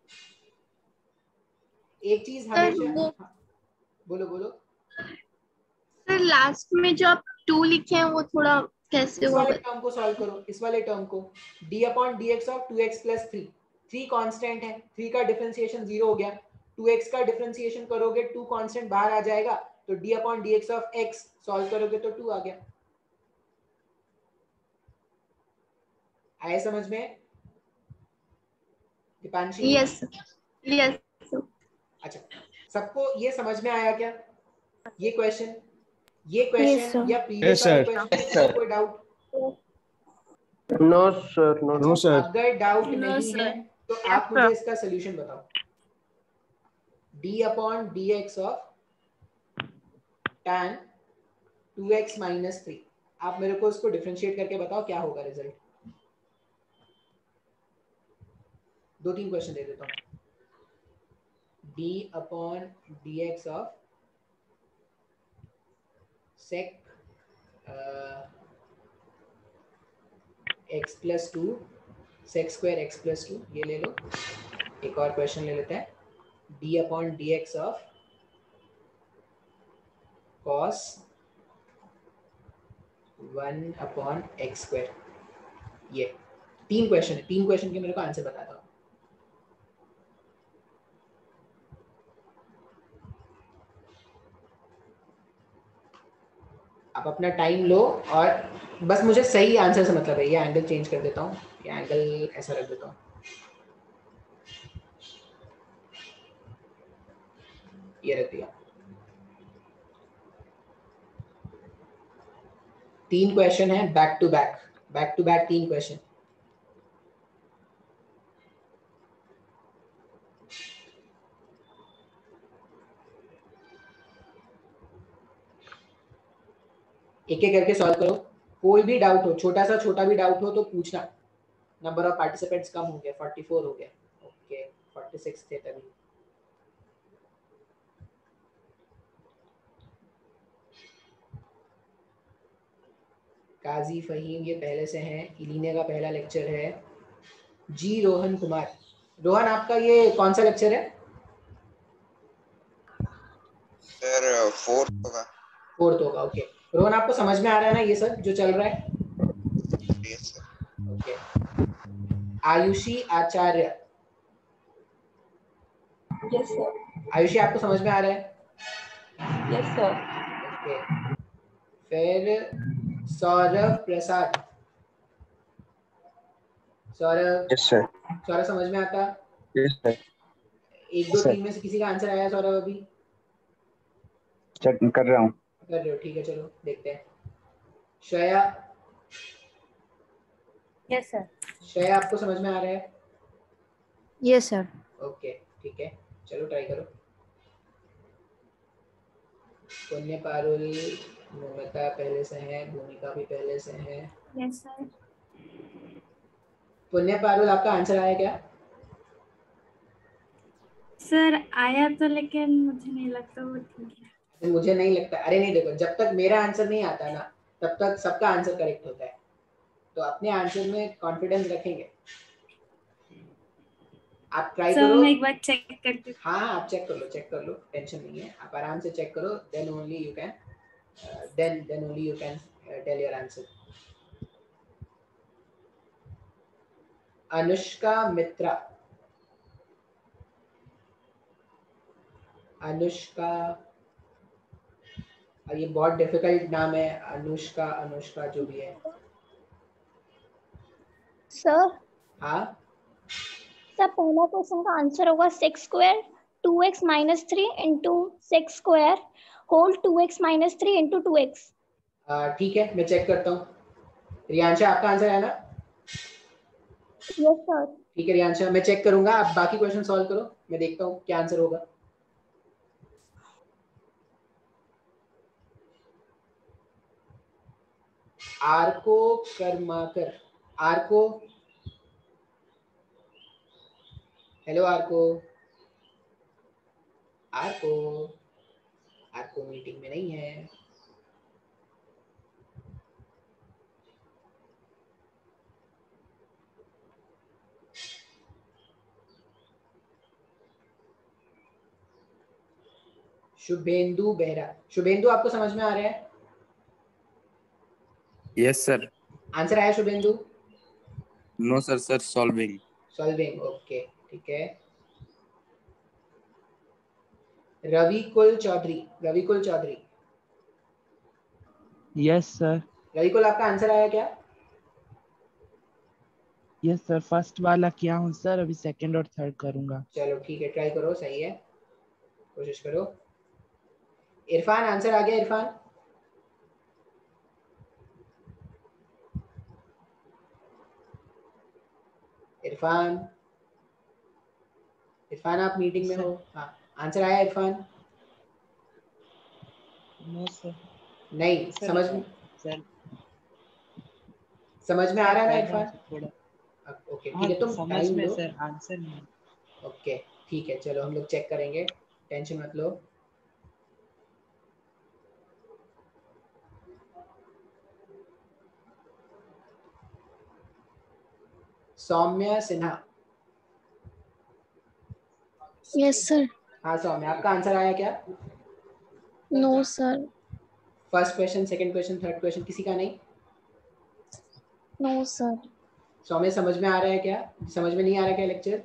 एक चीज हमेशा, वो हाँ, बोलो बोलो। सर लास्ट में जो आप टू लिखे हैं वो थोड़ा कैसे इस होगा? वाले टर्म को सॉल्व करो, इस वाले टर्म को, d upon D x of two x plus three. Three constant है, थ्री का डिफरेंशिएशन जीरो हो गया, टू एक्स का डिफरेंशिएशन करोगे टू कांस्टेंट बाहर आ जाएगा, तो d upon D x of x solve करोगे तो टू आ गया। आए समझ में दीपांशी? यस यस अच्छा, सबको ये समझ में आया क्या, ये क्वेश्चन, ये Yes, क्वेश्चन sir. या प्रीवियस Yes, sir. क्वेश्चन, कोई doubt? No, sir. No, no, sir. अगर डाउट No, नहीं sir. है तो आप मुझे इसका सोल्यूशन बताओ, d upon D x of tan two x minus three. आप मेरे को इसको डिफरेंशिएट करके बताओ क्या होगा रिजल्ट। दो तीन क्वेश्चन दे देता हूँ, d upon D x of sec x plus two sec square x plus two, ये ले लो। एक और क्वेश्चन ले लेते हैं, d upon D x of cos one upon x square. ये तीन क्वेश्चन है, तीन क्वेश्चन के मेरे को आंसर बता दो। आप अपना टाइम लो और बस मुझे सही आंसर से मतलब है। ये एंगल चेंज कर देता हूँ, ये एंगल ऐसा रख देता हूँ, ये रख दिया। तीन क्वेश्चन है back to back, back to back तीन क्वेश्चन। एक एक करके सॉल्व करो, कोई भी डाउट हो, छोटा सा छोटा भी डाउट हो तो पूछना। नंबर ऑफ पार्टिसिपेंट्स कम हो गया, फोर्टी फोर हो गया, ओके फोर्टी सिक्स थे तभी। काजी फहीम ये पहले से हैं, इलीने का पहला लेक्चर है। जी रोहन कुमार, रोहन आपका ये कौन सा लेक्चर है? सर फोर्थ होगा। फोर्थ होगा, ओके। रोहन आपको समझ में आ रहा है ना ये सब जो चल रहा है? Yes sir. Okay. Ayushi Acharya, yes sir Ayushi आपको समझ में आ रहा है? Yes sir okay. फिर सौरभ प्रसाद, सौरभ यस सर। सौरभ समझ में आता? Yes sir. एक दो तीन में से किसी का आंसर आया सौरभ? अभी चेक कर रहा हूँ। कर रहे हो, ठीक है, चलो देखते हैं। Shreya yes sir. श्रेया आपको समझ में आ रहा है? Yes sir. ओके ठीक है, चलो ट्राई करो। पुण्य पारुल, ममता पहले से है, भूमिका भी पहले से है। Yes sir. पुण्य पारुल आपका आंसर आया क्या? सर आया तो, लेकिन मुझे नहीं लगता वो ठीक है। मुझे नहीं लगता, अरे नहीं देखो, जब तक मेरा आंसर नहीं आता ना तब तक सबका आंसर करेक्ट होता है, तो अपने आंसर में कॉन्फिडेंस रखेंगे। आप ट्राई करो। मैं एक बार चेक करती हूँ। हाँ आप चेक कर लो, चेक कर लो, टेंशन नहीं है, आप आराम से चेक करो, then only you can then then only you can tell your answer. Anushka Mitra, Anushka, ये बहुत डिफिकल्ट नाम है, अनुष्का अनुष्का जो भी है। सर हाँ सर पहला क्वेश्चन का आंसर होगा six square two x minus three into six square whole two x minus three into two x. ठीक है, मैं चेक करता हूँ। रियांशा आपका आंसर है ना? Yes sir. ठीक है रियांशा, मैं चेक करूंगा, आप बाकी क्वेश्चन सॉल्व करो, मैं देखता हूँ क्या आंसर होगा। आर्को कर्माकर, आर्को, हेलो आर्को, आर्को, आर्को मीटिंग में नहीं है। शुभेंदु बेहरा, शुभेंदु आपको समझ में आ रहा है? Yes sir. आंसर आया Shubhendu? No sir, sir solving. Solving, okay ठीक है। रवि कुल चौधरी, रवि कुल चौधरी। Yes sir. रवि कुल आपका आंसर आया क्या? यस सर, फर्स्ट वाला किया हूँ सर, अभी सेकंड और थर्ड करूंगा। चलो ठीक है, ट्राई करो, सही है, कोशिश करो। इरफान आंसर आ गया? इरफान इरफान इरफान आप मीटिंग में हो? हाँ आंसर आया इरफान? No sir. नहीं सर, समझ सर समझ में आ रहा है ना इरफान? थोड़ा ओके ठीक है, तुम समझ टाइम में लो। सर, आंसर नहीं। ओके ठीक है, चलो हम लोग चेक करेंगे, टेंशन मत लो। सौम्या सिन्हा। Yes sir. हाँ सौम्या, आपका आंसर आया क्या? No sir. First question, second question, third question किसी का नहीं? No sir. सौम्या समझ में आ रहा है क्या? समझ में नहीं आ रहा क्या लेक्चर?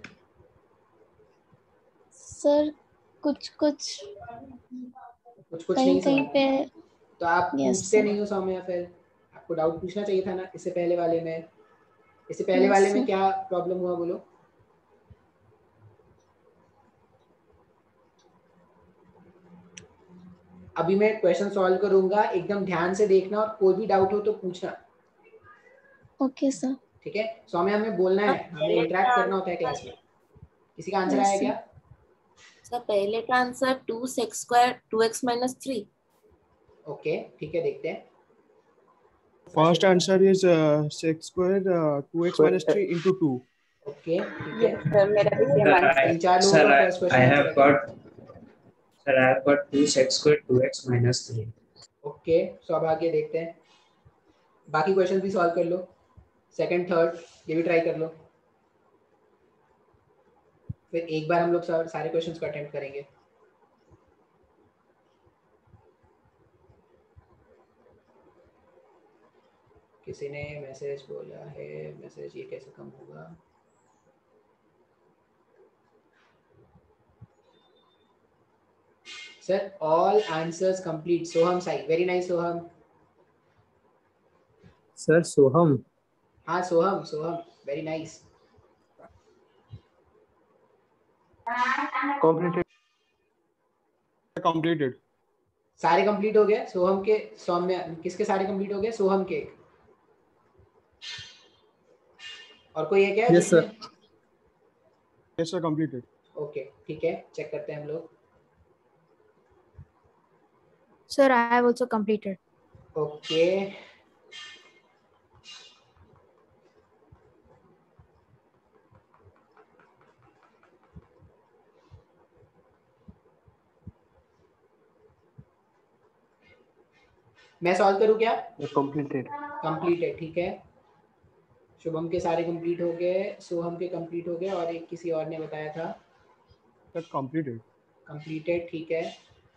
सर कुछ कुछ कुछ कुछ कहीं नहीं कहीं समझ पे। तो आप Yes, पूछते sir. नहीं हो सौम्या, फिर आपको डाउट पूछना चाहिए था ना इससे पहले वाले में। इससे पहले Yes, वाले में sir. क्या प्रॉब्लम हुआ बोलो? अभी मैं क्वेश्चन सॉल्व करूंगा, एकदम ध्यान से देखना और कोई भी डाउट हो तो पूछना। Okay sir. ठीक है सौम्या, हमें बोलना है, हमें इंटरेक्ट करना होता है क्लास में। किसी का आंसर Yes, आया sir. क्या? सर पहले का answer two six square two x minus three. Okay ठीक है, देखते हैं। First answer is uh, six square uh, two x minus three into two. Okay ठीक है, सर मेरा भी सेम आंसर। तीन चार लोगों का फर्स्ट क्वेश्चन आंसर है क्या? Sir, I have got two x squared two x minus three. Okay Saubhagya, देखते हैं, बाकी क्वेश्चन भी सॉल्व कर लो, सेकंड थर्ड ये भी ट्राई कर लो, फिर एक बार हम लोग सारे क्वेश्चंस को अटेम्प्ट करेंगे। किसी ने मैसेज बोला है, मैसेज ये कैसे कम होगा? Sir all answers complete, Soham Sai, very nice Soham. Sir Soham, हाँ Soham, Soham, very nice. Completed. Completed. सारे कंप्लीट हो गए सोहम के, सौम्य किसके सारे कंप्लीट हो गए? सोहम के। और कोई है क्या? Yes sir. Yes sir, completed. Okay ठीक है, चेक करते हैं हम लोग। Sir, I have also completed. Okay मैं सॉल्व करूं क्या? Completed. कंप्लीट है, ठीक है। शुभम के सारे कंप्लीट हो गए, सोहम के कंप्लीट हो गए, और एक किसी और ने बताया था Sir, completed. कंप्लीटेड, ठीक है।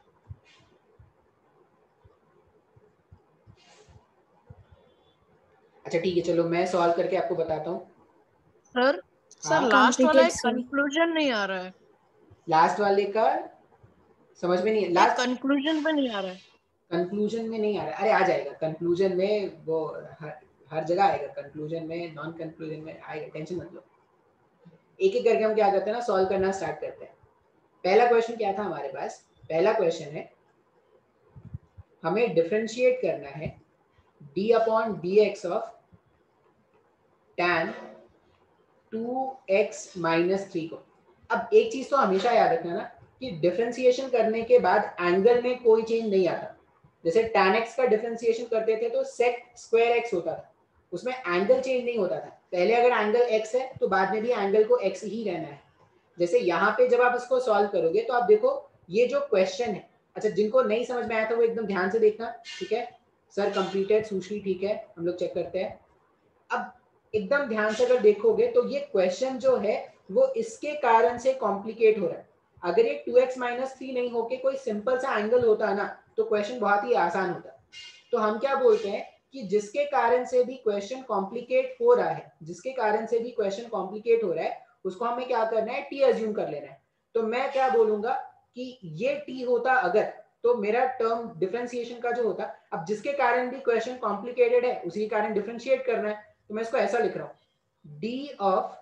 अच्छा ठीक है, चलो मैं सॉल्व करके आपको बताता हूँ। सर सर हाँ? लास्ट वाला Completed, sir. कंक्लूजन नहीं आ रहा है। लास्ट वाले का समझ में नहीं है। लास्ट कंक्लूजन पे नहीं आ रहा है। कंक्लूजन में नहीं आ रहा, अरे आ जाएगा कंक्लूजन में, वो हर हर जगह आएगा, कंक्लूजन में, नॉन कंक्लूजन में आएगा, टेंशन मत लो। एक एक करके हम क्या करते हैं ना, सॉल्व करना स्टार्ट करते हैं। पहला क्वेश्चन क्या था हमारे पास? पहला क्वेश्चन है हमें डिफरेंशिएट करना है d upon D x of tan two x minus three को। अब एक चीज तो हमेशा याद रखना ना कि डिफरेंशिएशन करने के बाद एंगल में कोई चेंज नहीं आता। जैसे tan x का डिफरेंशिएशन करते थे तो sec स्क्वायर x होता था, उसमें एंगल चेंज नहीं होता था। पहले अगर एंगल x है तो बाद में भी एंगल को x ही रहना है। जैसे यहाँ पे जब आप इसको सॉल्व करोगे तो आप देखो ये जो क्वेश्चन है, अच्छा जिनको नहीं समझ में आया था वो एकदम ध्यान से देखना, ठीक है। सर कंप्लीटेड, सुश्री ठीक है, हम लोग चेक करते हैं। अब एकदम ध्यान से अगर देखोगे तो ये क्वेश्चन जो है वो इसके कारण से कॉम्प्लिकेट हो रहा है। अगर ये टू एक्स माइनस थ्री नहीं होके कोई सिंपल सा एंगल होता है ना तो क्वेश्चन बहुत ही आसान होता। तो हम क्या बोलते हैं कि जिसके कारण से भी क्वेश्चन कॉम्प्लिकेट हो रहा है, जिसके कारण से भी क्वेश्चन कॉम्प्लिकेट हो रहा है उसको हमें क्या करना है, टी अज्यूम कर लेना है। तो मैं क्या बोलूंगा कि ये टी होता अगर, तो मेरा टर्म डिफरेंशिएशन का जो होता, अब जिसके कारण भी क्वेश्चन कॉम्प्लिकेटेड है उसी के कारण डिफरेंशिएट करना है, तो मैं इसको ऐसा लिख रहा हूं, d of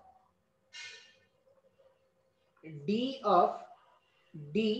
d of d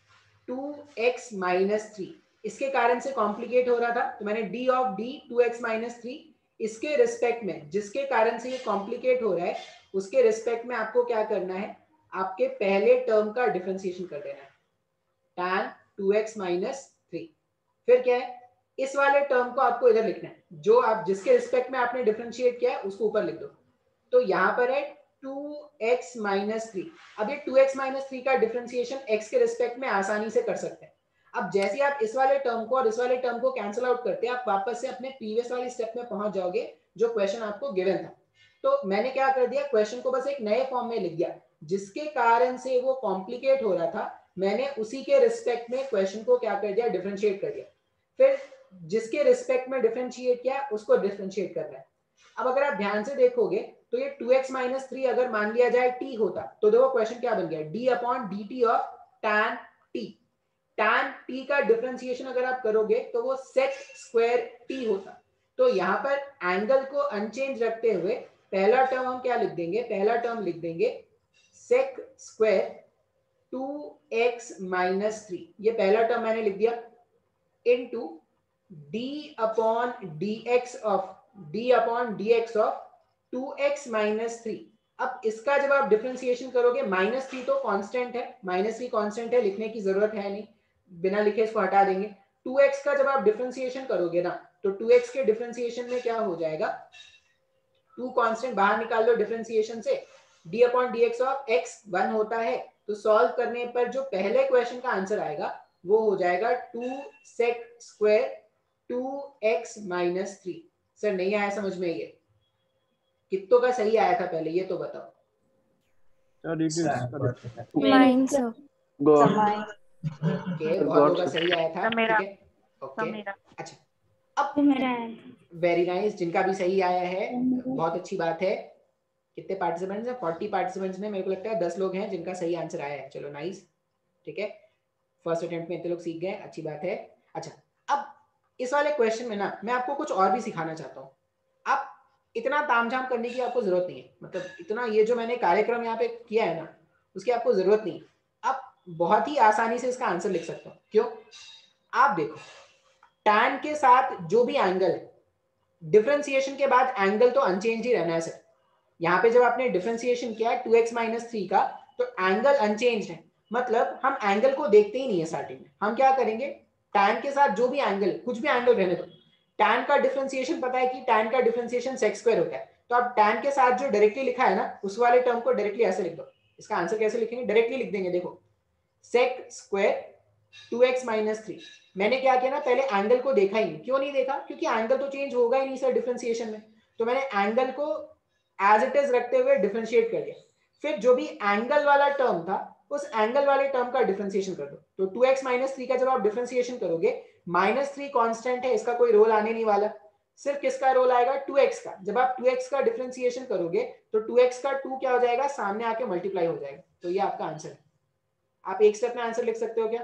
two x minus three, इसके कारण से कॉम्प्लिकेट हो रहा था तो मैंने d of d two x minus three, इसके रिस्पेक्ट में जिसके कारण से ये कॉम्प्लिकेट हो रहा है उसके रिस्पेक्ट में आपको क्या करना है, आपके पहले टर्म का डिफरेंशिएशन कर देना है, tan two x minus three. फिर क्या है, इस वाले टर्म को आपको इधर लिखना है, जो आप जिसके रिस्पेक्ट में आपने डिफरेंशिएट किया है उसको ऊपर लिख दो। तो यहाँ पर है टू एक्स माइनस थ्री। अब ये टू एक्स माइनस थ्री का डिफरेंशिएशन x के रिस्पेक्ट में आसानी से कर सकते हैं। अब जैसे आप इस वाले टर्म को और इस वाले टर्म को कैंसिल आउट करते हैं, आप वापस से अपने प्रीवियस वाले स्टेप में पहुंच जाओगे जो क्वेश्चन आपको गिवन था। तो मैंने क्या कर दिया, क्वेश्चन को बस एक नए फॉर्म में लिख दिया, जिसके कारण से वो कॉम्प्लिकेट हो रहा था मैंने उसी के रिस्पेक्ट में क्वेश्चन को क्या कर दिया, डिफरेंशिएट कर दिया। फिर जिसके रिस्पेक्ट में डिफरेंशिएट किया उसको डिफरेंशिएट करना है। अब अगर आप ध्यान से देखोगे तो ये टू एक्स माइनस थ्री अगर मान लिया जाए t होता तो देखो क्वेश्चन क्या बन गया, d upon D T of tan t। tan t का डिफरेंशिएशन अगर आप करोगे तो वो sec स्क्वायर t होता। तो यहाँ पर एंगल को अनचेंज रखते हुए पहला टर्म हम क्या लिख देंगे, पहला टर्म लिख देंगे sec square two x minus three, ये पहला टर्म मैंने लिख दिया, into d upon dx of d upon dx of two x minus three. अब इसका जब आप डिफरेंशिएशन करोगे, माइनस थ्री तो कांस्टेंट है, माइनस थ्री कांस्टेंट है, लिखने की जरूरत है नहीं, बिना लिखे इसको हटा देंगे। टू एक्स का जब आप डिफरेंशिएशन करोगे ना तो टू एक्स के डिफरेंशिएशन में क्या हो जाएगा, टू कांस्टेंट बाहर निकाल लो डिफरेंशिएशन से, d upon dx of x one होता है। तो सॉल्व करने पर जो पहले क्वेश्चन का आंसर आएगा वो हो जाएगा two sec square two x minus three. Sir नहीं आया समझ में, ये कितनों का सही आया था पहले ये तो बताओ। Mine, sir. ओके, बहुत का सही आया था, ठीक है। ओके अच्छा, अब मेरा वेरी नाइस, जिनका भी सही आया है बहुत अच्छी बात है। कितने पार्टिसिपेंट्स हैं, फोर्टी पार्टिसिपेंट्स में मेरे को लगता है दस लोग हैं जिनका सही आंसर आया है। चलो नाइस, ठीक है, फर्स्ट अटेम्प्ट में इतने लोग सीख गए, अच्छी बात है। अच्छा, अब इस वाले क्वेश्चन में ना मैं आपको कुछ और भी सिखाना चाहता हूँ। आप इतना तामझाम करने की आपको जरूरत नहीं है, मतलब इतना ये जो मैंने कार्यक्रम यहाँ पे किया है ना उसकी आपको जरूरत नहीं। आप बहुत ही आसानी से इसका आंसर लिख सकते हो। क्यों? आप देखो tan के साथ जो भी एंगल है, डिफरेंशिएशन के बाद एंगल तो अनचेंज ही रहना है सर। यहाँ पे जब आपने डिफरेंशिएशन किया टू एक्स माइनस थ्री का तो एंगल अनचेंज है, मतलब हम एंगल को देखते ही नहीं है स्टार्टिंग में। हम क्या करेंगे, tan के साथ जो भी एंगल, कुछ भी एंगल रहने दो, tan का डिफरेंशिएशन पता है कि tan का डिफरेंशिएशन sec स्क्वायर होता है, तो आप tan के साथ जो डायरेक्टली लिखा है ना उस वाले टर्म को डायरेक्टली ऐसे लिख दो। इसका आंसर कैसे लिखेंगे, डायरेक्टली लिख देंगे। देखो sec square two x minus three, मैंने क्या किया ना, पहले एंगल को देखा ही नहीं। क्यों नहीं देखा? क्योंकि एंगल तो चेंज होगा ही नहीं सर डिफरेंशिएशन में, तो मैंने एंगल को एज इट इज रखते हुए डिफरेंशिएट कर दिया। फिर जो भी एंगल वाला टर्म था उस एंगल वाले टर्म का डिफरेंशिएशन कर दो। तो टू एक्स माइनस थ्री का जब आप डिफरेंशिएशन करोगे, माइनस थ्री कॉन्स्टेंट है, इसका कोई रोल आने नहीं वाला, सिर्फ किसका रोल आएगा, टू एक्स का। जब आप टू एक्स का डिफरेंशिएशन करोगे तो टू एक्स का टू क्या हो जाएगा, सामने आके मल्टीप्लाई हो जाएगा। तो ये आपका आंसर है। आप एक स्टेप में आंसर लिख सकते हो क्या?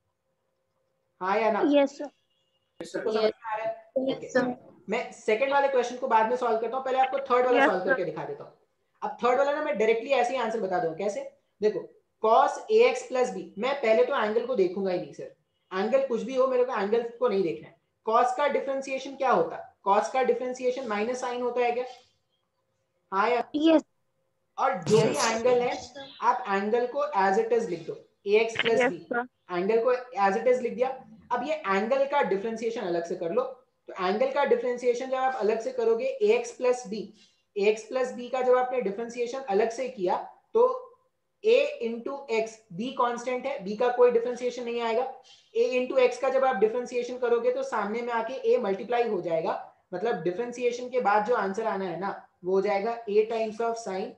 हाँ या ना? Yes sir. सबको समझ में आ रहा है? ओके, मैं सेकंड वाले क्वेश्चन को बाद में सॉल्व करता हूँ, पहले आपको थर्ड वाला सॉल्व करके दिखा देता हूँ। अब थर्ड वाला ना मैं डायरेक्टली ऐसे ही आंसर बता दूं। कैसे? देखो cos ax प्लस b, मैं पहले तो एंगल को देखूंगा ही नहीं सर, एंगल कुछ भी हो मेरे को एंगल को नहीं देखना है। cos का डिफरेंशिएशन क्या होता है? cos का डिफरेंशिएशन माइनस साइन होता है क्या? हाँ या? यस। और जो भी एंगल है आप एंगल को एज इट इज लिख दो, ax प्लस b, एंगल को एज इट इज लिख दिया। अब ये एंगल का डिफरेंशिएशन अलग से कर लो। तो एंगल का डिफरेंशिएशन जब आप अलग से करोगे, ax plus b, ax plus b का जब आपने डिफरेंशिएशन अलग से किया तो a into x, b constant है, b का कोई डिफरेंशिएशन नहीं आएगा। a इंटू एक्स का जब आप डिफरेंशिएशन करोगे तो सामने में आके a मल्टीप्लाई हो जाएगा, मतलब डिफरेंशिएशन के बाद जो आंसर आना है ना वो हो जाएगा a times of sine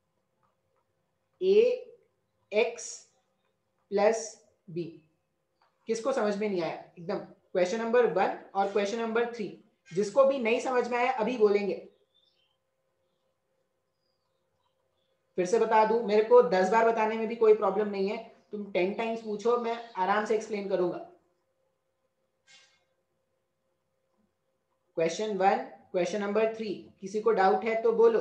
a x plus b। किसको समझ में नहीं आया? एकदम क्वेश्चन नंबर वन और क्वेश्चन नंबर थ्री, जिसको भी नहीं समझ में आया अभी बोलेंगे। फिर से बता दूं, मेरे को दस बार बताने में भी कोई प्रॉब्लम नहीं है, तुम टेन टाइम्स पूछो, मैं आराम से एक्सप्लेन करूंगा। Question one, question number three, किसी को डाउट है तो बोलो।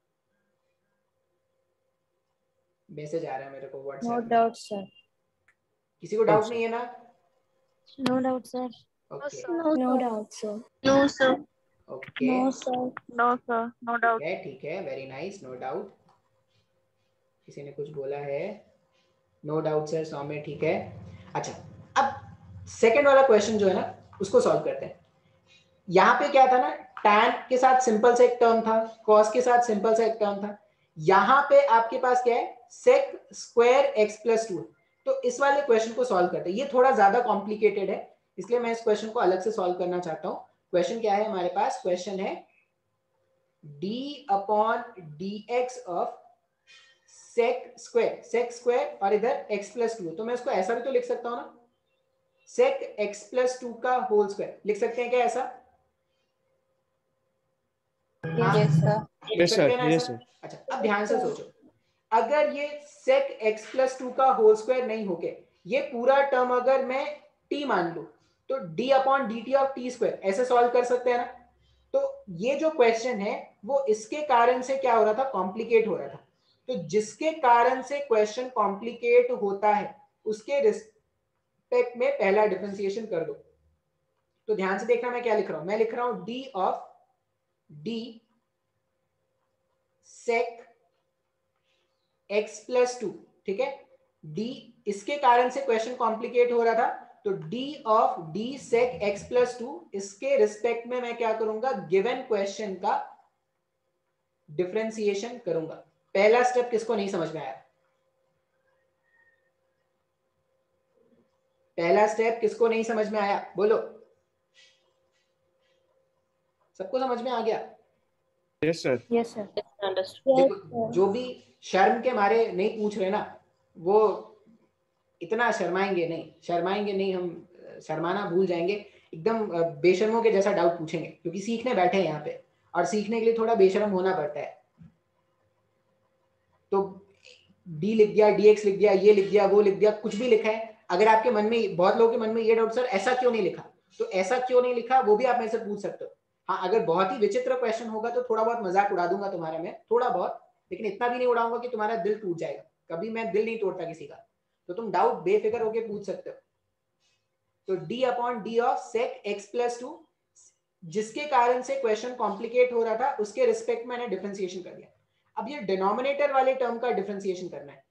मैसेज आ रहा है मेरे को व्हाट्सएप। No doubt sir. किसी को डाउट नहीं है ना? No doubt sir. No doubt sir. No sir. Okay, no sir. No sir, no doubt. है, ठीक है, वेरी नाइस, नो डाउट। किसी ने कुछ बोला है? नो डाउट सर, सौम्य, ठीक है। अच्छा, अब सेकंड वाला क्वेश्चन जो है ना उसको सॉल्व करते हैं। यहाँ पे क्या था ना, tan के साथ सिंपल सा एक टर्म था, cos के साथ सिंपल सा एक टर्म था। यहाँ पे आपके पास क्या है, sec square x plus two. तो इस वाले क्वेश्चन को सॉल्व करते हैं। ये थोड़ा ज्यादा कॉम्प्लिकेटेड है, इसलिए मैं इस क्वेश्चन को अलग से सॉल्व करना चाहता हूँ। क्वेश्चन क्या है हमारे पास? क्वेश्चन है d upon D x of sec square, sec square और इधर x प्लस टू। तो मैं इसको ऐसा भी तो लिख सकता हूँ ना, सेक x प्लस टू का होल स्क्वायर लिख सकते हैं क्या ऐसा? Yes sir. Yes sir, yes sir. अच्छा, अब ध्यान से सोचो, अगर ये सेक x प्लस टू का होल स्क्वायर नहीं होके ये पूरा टर्म अगर मैं t मान लूं तो d upon D T of T square ऐसे सॉल्व कर सकते हैं ना। तो ये जो क्वेश्चन है वो इसके कारण से क्या हो रहा था, कॉम्प्लिकेट हो रहा था। तो जिसके कारण से क्वेश्चन कॉम्प्लिकेट होता है उसके रिस्पेक्ट में पहला डिफरेंशिएशन कर दो। तो ध्यान से देखना मैं क्या लिख रहा हूं, मैं लिख रहा हूं d of d sec x plus two, ठीक है। d इसके कारण से क्वेश्चन कॉम्प्लिकेट हो रहा था, तो d of d sec x plus two इसके रिस्पेक्ट में मैं क्या करूंगा, गिवन क्वेश्चन का डिफरेंशिएशन करूंगा। पहला स्टेप किसको नहीं समझ में आया? पहला स्टेप किसको नहीं समझ में आया, बोलो। सबको समझ में आ गया? Yes sir. Yes sir. देखो, जो भी शर्म के मारे नहीं पूछ रहे ना वो इतना शर्माएंगे नहीं, शर्माएंगे नहीं, हम शर्माना भूल जाएंगे, एकदम बेशर्मों के जैसा डाउट पूछेंगे, क्योंकि सीखने बैठे हैं यहाँ पे और सीखने के लिए थोड़ा बेशर्म होना पड़ता है। तो d लिख दिया, dx लिख दिया, ये लिख दिया, वो लिख दिया, कुछ भी लिखा है। अगर आपके मन में, बहुत लोगों के मन में ये डाउट, सर ऐसा क्यों नहीं लिखा, तो ऐसा क्यों नहीं लिखा वो भी आप मेरे से पूछ सकते हो। हाँ अगर बहुत ही विचित्र क्वेश्चन होगा तो थोड़ा बहुत मजाक उड़ा दूंगा तुम्हारा मैं, थोड़ा बहुत, लेकिन इतना भी नहीं उड़ाऊंगा कि तुम्हारा दिल टूट जाएगा। कभी मैं दिल नहीं तोड़ता किसी का, तो तुम डाउट बेफिक्र होके पूछ सकते हो। तो D upon D of sec X plus two, जिसके कारण से क्वेश्चन कॉम्प्लिकेट हो रहा था उसके रिस्पेक्ट में मैंने डिफरेंशिएशन कर दिया। अब ये डिनोमिनेटर वाले टर्म का डिफरेंशिएशन करना है।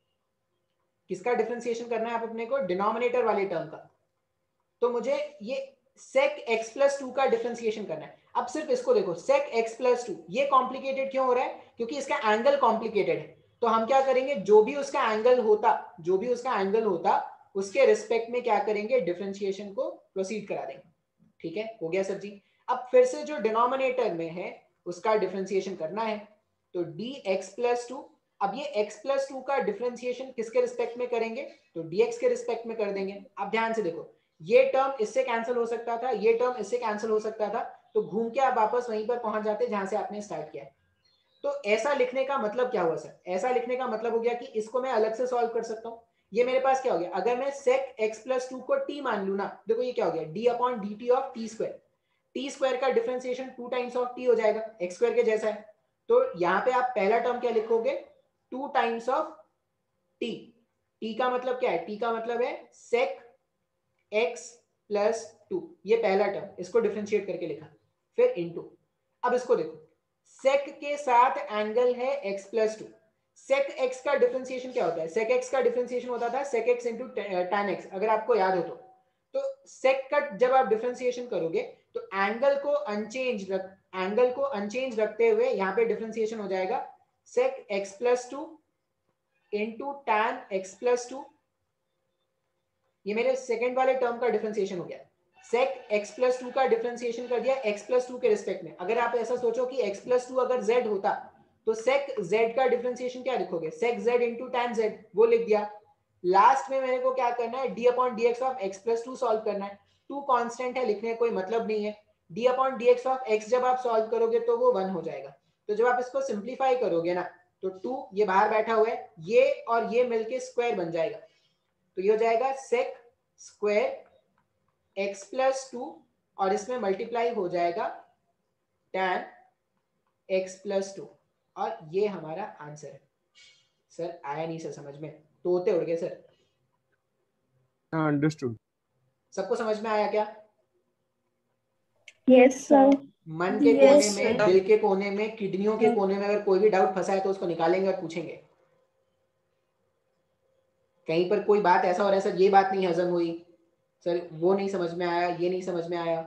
किसका डिफरेंशिएशन करना है आप अपने को? डिनोमिनेटर वाले टर्म का। तो मुझे ये sec x प्लस टू का डिफरेंशिएशन करना है। अब सिर्फ इसको देखो, sec x प्लस टू, ये कॉम्प्लिकेटेड क्यों हो रहा है? क्योंकि इसका एंगल कॉम्प्लिकेटेड है। तो हम क्या करेंगे, जो भी उसका एंगल होता जो भी उसका एंगल होता उसके रिस्पेक्ट में क्या करेंगे, डिफरेंशिएशन को प्रोसीड करा देंगे। ठीक है, हो गया सर जी। अब फिर से जो डिनोमिनेटर में है उसका डिफरेंशिएशन करना है, तो dx प्लस टू। अब ये x प्लस टू का डिफरेंशिएशन किसके रिस्पेक्ट में करेंगे? तो dx के रिस्पेक्ट में कर देंगे। अब ध्यान से देखो, ये टर्म इससे कैंसिल हो सकता था, ये टर्म इससे कैंसिल हो सकता था, तो घूम के आप वापस वहीं पर पहुंच जाते जहां से आपने स्टार्ट किया है। तो ऐसा लिखने का मतलब क्या हुआ सर? ऐसा लिखने का मतलब हो गया कि इसको मैं अलग से सॉल्व कर सकता हूँ। ये मेरे पास क्या हो गया, अगर मैं sec x प्लस टू को t मान लू ना, देखो ये क्या हो गया, d upon D T of T square. T square का differentiation two times of t हो जाएगा, x स्क्वायर के जैसा है। तो यहाँ पे आप पहला टर्म क्या लिखोगे, two times of t। t का मतलब क्या है? t का मतलब है sec x प्लस टू, ये पहला टर्म, इसको डिफरेंशिएट करके लिखा, फिर इनटू। अब इसको देखो, sec के साथ एंगल है x plus two. sec x का डिफरेंशिएशन क्या होता है? sec x का डिफरेंशिएशन होता था sec x into tan x, अगर आपको याद हो तो। तो sec का जब आप डिफरेंशिएशन करोगे तो एंगल को अनचेंज रख एंगल को अनचेंज रखते हुए यहाँ पे डिफरेंशिएशन हो जाएगा sec x plus two into tan x plus two. ये मेरे सेकंड वाले टर्म का डिफरेंशिएशन हो गया। sec x प्लस टू का डिफरेंशिएशन कर दिया x प्लस टू के रिस्पेक्ट में। अगर आप ऐसा सोचो कि x प्लस टू अगर z होता तो sec z का डिफरेंशिएशन क्या लिखोगे, sec z into tan z, वो लिख दिया। लास्ट में मेरे को क्या करना है, d upon D x of x plus two solve करना है। टू कांस्टेंट है, लिखने का कोई मतलब नहीं है। d upon D x of x जब आप सॉल्व करोगे तो वो वन हो जाएगा। तो जब आप इसको सिंप्लीफाई करोगे ना, तो टू ये बाहर बैठा हुआ है, ये और ये मिलके स्क्वायर बन जाएगा। तो ये हो जाएगा sec square x plus two और इसमें मल्टीप्लाई हो जाएगा tan x प्लस टू, और ये हमारा आंसर है। सर आया नहीं सर समझ में? तोते उड़ गए सर। अंडरस्टूड। सबको समझ में आया क्या? Yes sir. मन के कोने में, दिल के कोने में, किडनियों के कोने में अगर कोई भी डाउट फंसा है तो उसको निकालेंगे और पूछेंगे। कहीं पर कोई बात ऐसा हो रहा है सर, ये बात नहीं हजम हुई सर, वो नहीं समझ में आया, ये नहीं समझ में आया।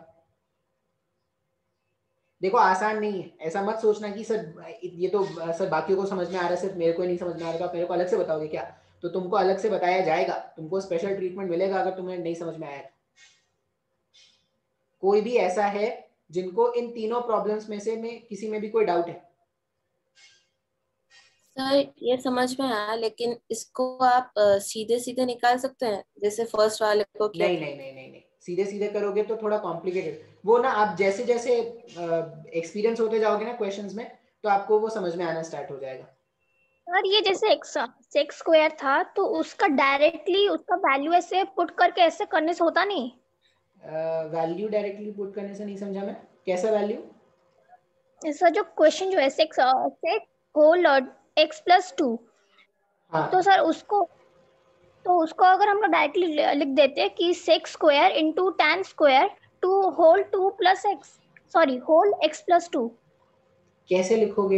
देखो आसान नहीं है, ऐसा मत सोचना कि सर ये तो सर बाकियों को समझ में आ रहा है, सिर्फ मेरे को ही नहीं समझ में आ रहा, मेरे को अलग से बताओगे क्या? तो तुमको अलग से बताया जाएगा, तुमको स्पेशल ट्रीटमेंट मिलेगा अगर तुम्हें नहीं समझ में आया। कोई भी ऐसा है जिनको इन तीनों प्रॉब्लम्स में से में किसी में भी कोई डाउट है? सर ये समझ में आया, लेकिन इसको आप अ, सीधे सीधे निकाल सकते हैं जैसे फर्स्ट वाले को किया? नहीं नहीं नहीं नहीं नहीं, सीधे सीधे करोगे तो थोड़ा कॉम्प्लिकेटेड। वो ना आप जैसे जैसे एक्सपीरियंस होते जाओगे ना क्वेश्चंस में, तो आपको वो समझ में आना स्टार्ट हो जाएगा। और ये जैसे एक्स सेक्स स्क्वायर था तो उसका डायरेक्टली उसका वैल्यू ऐसे पुट करके ऐसे करने से होता नहीं? वैल्यू डायरेक्टली पुट करने से नहीं समझा मैं, कैसा वैल्यू? ऐसा जो क्वेश्चन जो है sec x sec whole X plus two, तो सर उसको तो उसको अगर हम लोग डायरेक्टली लिख देते कि sec x square into tan square two whole two plus X sorry whole X plus two. कैसे लिखोगे?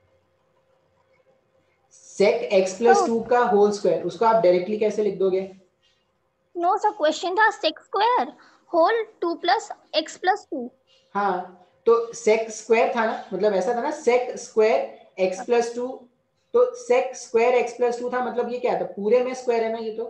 sec x प्लस टू का होल स्क्वायर, उसको आप डायरेक्टली कैसे लिख दोगे? नो सर, क्वेश्चन था sec x square whole two plus X plus two. हाँ तो sec स्क्वायर था ना, मतलब ऐसा था ना, sec square x plus two, तो sec square x plus two था, मतलब ये क्या था, पूरे में स्क्वायर है ना ये तो।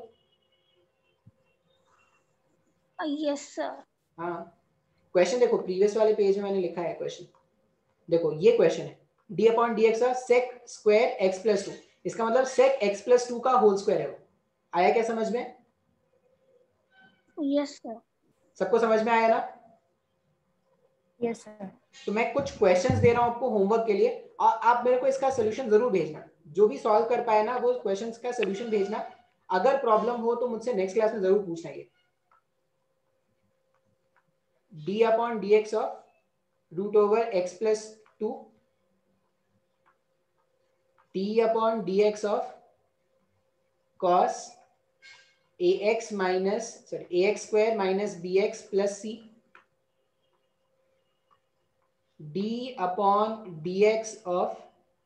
Yes sir. हाँ क्वेश्चन देखो, प्रीवियस वाले पेज में मैंने लिखा है क्वेश्चन, देखो ये क्वेश्चन है d upon D X sec square x plus two, इसका मतलब sec x प्लस टू का होल स्क्वायर है वो। आया क्या समझ में? Yes sir. सबको समझ में आया ना? Yes sir. तो मैं कुछ क्वेश्चंस दे रहा हूं आपको होमवर्क के लिए, और आप मेरे को इसका सोल्यूशन जरूर भेजना। जो भी सॉल्व कर पाए ना वो क्वेश्चंस का सोल्यूशन भेजना। अगर प्रॉब्लम हो तो मुझसे नेक्स्ट क्लास में जरूर पूछना। ये d upon D x of root over X plus two T upon D x of cos A X minus sorry A X square minus B X plus C D upon D x of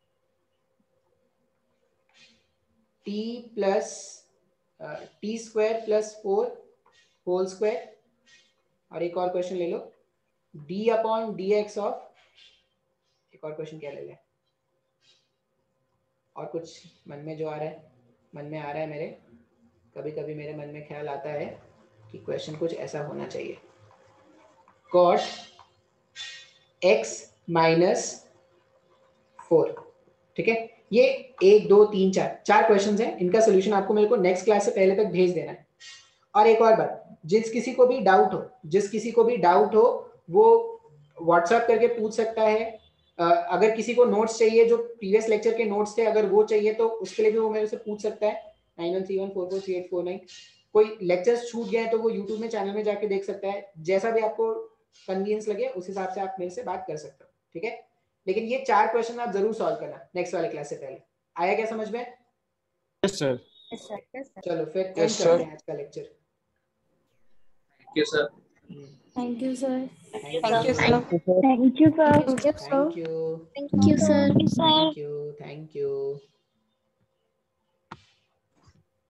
T plus T square plus four whole square, और एक और question ले लो D upon D x of, एक और question क्या ले लें, और कुछ मन में जो आ रहा है, मन में आ रहा है मेरे, कभी कभी मेरे मन में ख्याल आता है कि क्वेश्चन कुछ ऐसा होना चाहिए, कॉट एक्स माइनस फोर, ठीक है। ये एक दो तीन चार चार क्वेश्चंस हैं, इनका सोल्यूशन आपको मेरे को नेक्स्ट क्लास से पहले तक भेज देना है। और एक और बात, जिस किसी को भी डाउट हो जिस किसी को भी डाउट हो वो व्हाट्सएप करके पूछ सकता है। अगर किसी को नोट्स चाहिए, जो प्रीवियस लेक्चर के नोट्स थे अगर वो चाहिए तो उसके लिए भी वो मेरे से पूछ सकता है। Nine one three one four four three eight four nine. कोई लेक्चर्स छूट गए हैं तो वो यूट्यूब में चैनल में जाके देख सकता है। जैसा भी आपको कन्वीनियंस लगे उस हिसाब से आप मेरे से बात कर सकते हो, ठीक है। लेकिन ये चार क्वेश्चन आप जरूर सॉल्व करना नेक्स्ट वाले क्लास से पहले। आया क्या समझ में? Yes sir. चलो फिर एंड करते हैं आज का lecture. Thank you sir. Thank you sir. Thank you sir. Thank you sir. Thank you thank you sir. Thank you thank you.